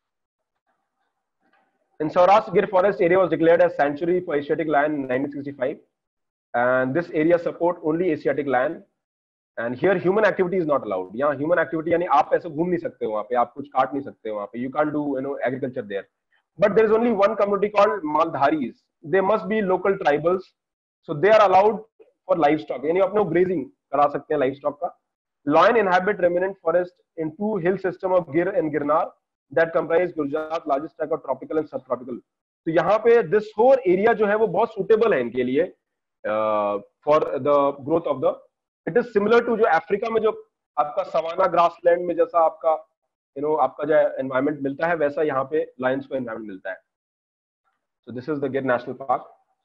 In Saurashtra, Gir forest area was declared as sanctuary for Asiatic lion in nineteen sixty-five, and this area support only Asiatic lion. And here human activity is not allowed. यहाँ human activity यानी आप ऐसे घूम नहीं सकते हो वहाँ पे, आप कुछ काट नहीं सकते हो वहाँ पे. You can't do, you know, agriculture there. But there is only one community called Maldharis. They must be local tribals, so they are allowed for livestock. यानी अपने grazing करा सकते हैं livestock का. Lion inhabit remnant forest in two hill system of Gir and Girnar that comprise Gujarat largest tract of tropical and subtropical. तो यहाँ पे this whole area जो है वो बहुत suitable है इनके लिए uh, for the growth of the. It is similar to जो अफ्रीका में जो आपका सवाना ग्रासलैंड में जैसा आपका, you know, आपका जो environment मिलता है, वैसा यहाँ पे lions को environment मिलता है. So this is the Gir National Park.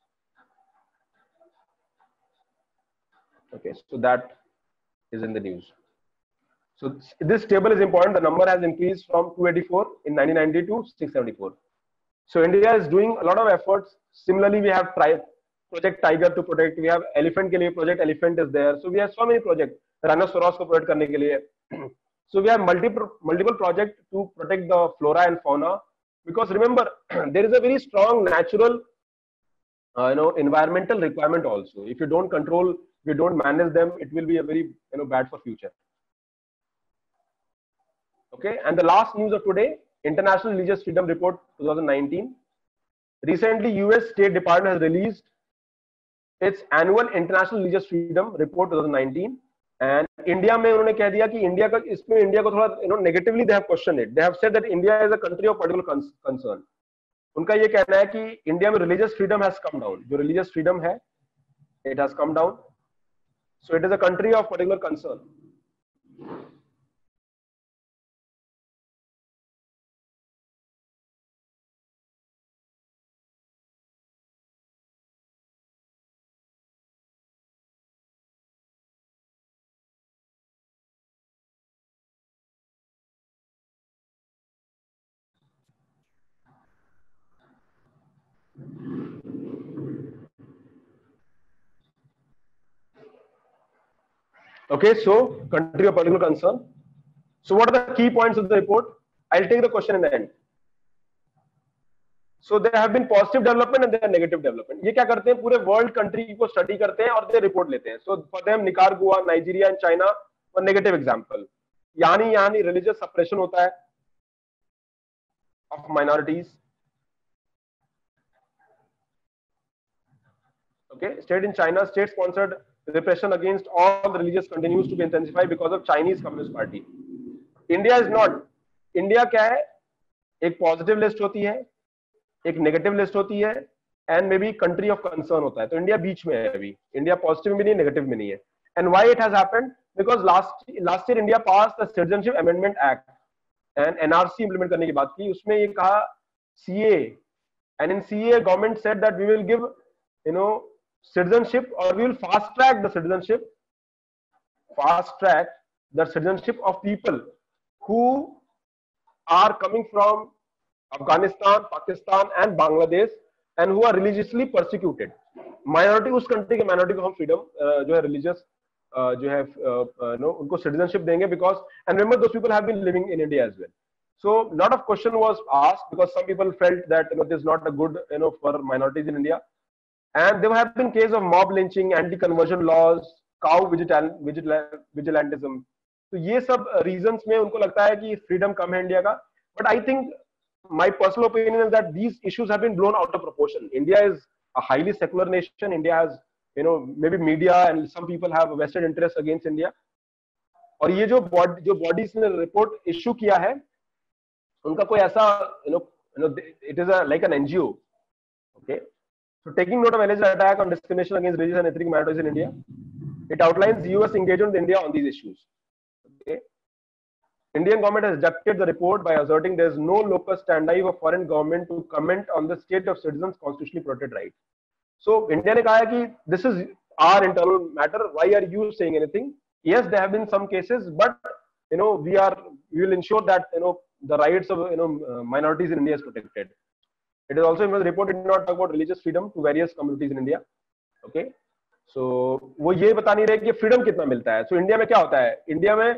Okay, so that is in the news. So this table is important. The number has increased from two eighty-four in nineteen ninety to six seventy-four. So India is doing a lot of efforts. Similarly, we have tried Project Tiger to protect. We have elephant के लिए Project Elephant is there. So we have so many projects. Rhinoceros को protect करने के लिए. So we have multiple multiple projects to protect the flora and fauna. Because remember, there is a very strong natural, uh, you know, environmental requirement also. If you don't control, if you don't manage them, it will be a very, you know, bad for future. Okay, and the last news of today, International Religious Freedom Report twenty nineteen. Recently, U S State Department has released its annual International Religious Freedom Report twenty nineteen. And India में उन्होंने कह दिया कि India का इसमें India को थोड़ा you know negatively they have questioned it. They have said that India is a country of particular concern. उनका ये कहना है कि इंडिया में religious freedom has come down. जो religious freedom है, it has come down. So it is a country of particular concern. Okay, so country of particular concern. So what are the key points of the report? I'll take the question in the end. So there have been positive development and there are negative development. ये क्या करते हैं, पूरे world country को study करते हैं और दे report लेते हैं. So for them Nicaragua, Nigeria and China और नेगेटिव एग्जांपल. यानी यानी रिलीजियस सप्रेशन होता है of minorities. Okay, state in China, state sponsored repression against all the religious continues to be intensified because of Chinese Communist Party. India is not. India क्या है, एक positive list होती है, एक नेगेटिव लिस्ट होती है and maybe country of concern होता है. तो इंडिया बीच में है अभी. इंडिया पॉजिटिव में नहीं, नेगेटिव में नहीं है. And why it has happened? Because last last year India pass the citizenship amendment act and NRC implement करने की बात की. उसमें ये कहा CA, and in CA government said that we will give you know citizenship, or we will fast track the citizenship, fast track the citizenship of people who are coming from Afghanistan, Pakistan and Bangladesh and who are religiously persecuted. Minority, उस country के minority को हम freedom uh, जो है religious uh, जो है uh, no उनको citizenship देंगे because and remember those people have been living in India as well. So lot of question was asked because some people felt that you know this is not a good you know for minorities in India. And there have been cases of mob lynching, anti-conversion laws, cow vigilantism. तो ये सब reasons में उनको लगता है कि freedom कम है India का. But I think my personal opinion is that these issues have been blown out of proportion. India is a highly secular nation. India has, you know, maybe media and some people have a vested interest against India. और ये जो body, जो bodies ने report issue किया है, उनका कोई ऐसा, you know, you know, it is a like an N G O. Okay. So taking note of alleged attack on discrimination against religious and ethnic minorities in India, it outlines U S engagement with India on these issues. Okay. Indian government has rejected the report by asserting there is no locus standi of foreign government to comment on the state of citizens' constitutionally protected rights. So India ने कहा है कि this is our internal matter. Why are you saying anything? Yes, there have been some cases, but you know we are we will ensure that you know the rights of you know uh, minorities in India is protected. It is also in the report did not talk about religious freedom to various communities in India. Okay, so वो ये बता नहीं रहे कि freedom कितना मिलता है. So India में क्या होता है? India में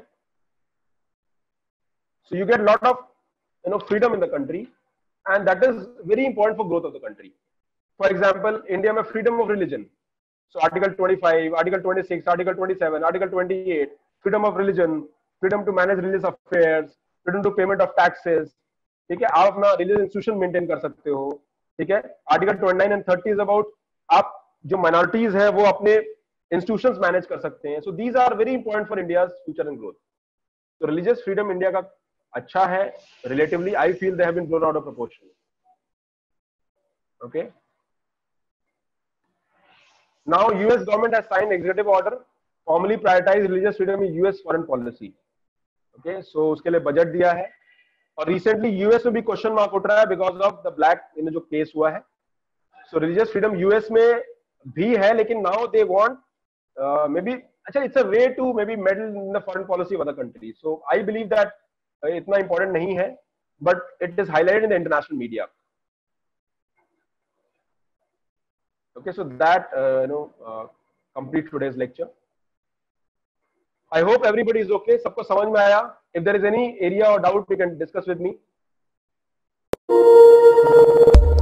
so you get lot of you know freedom in the country, and that is very important for growth of the country. For example, India में freedom of religion. So Article twenty-five, Article twenty-six, Article twenty-seven, Article twenty-eight, freedom of religion, freedom to manage religious affairs, freedom to payment of taxes. ठीक है, आप अपना religious institution maintain कर सकते हो. ठीक है, article twenty-nine and thirty is about आप जो माइनॉरिटीज है वो अपने इंस्टीट्यूशंस मैनेज कर सकते हैं. So these are very important for India's future and growth. तो रिलीजियस फ्रीडम इंडिया का अच्छा है relatively. I feel they have been blown out of proportion. Okay, now US government has signed executive order formally prioritize religious freedom in US foreign policy. Okay, so उसके लिए budget दिया है. और recently US में भी question mark उठ रहा है because of the black in जो केस हुआ है. सो रिलीजियस फ्रीडम यूएस में भी है, लेकिन now they want maybe अच्छा it's a way to maybe meddle in the foreign policy of other country. So I believe that इतना important नहीं है, but it is highlighted in the international media. Okay, so that you know complete today's lecture. I hope everybody is okay. सबको समझ में आया? If there is any area or doubt, we can discuss with me.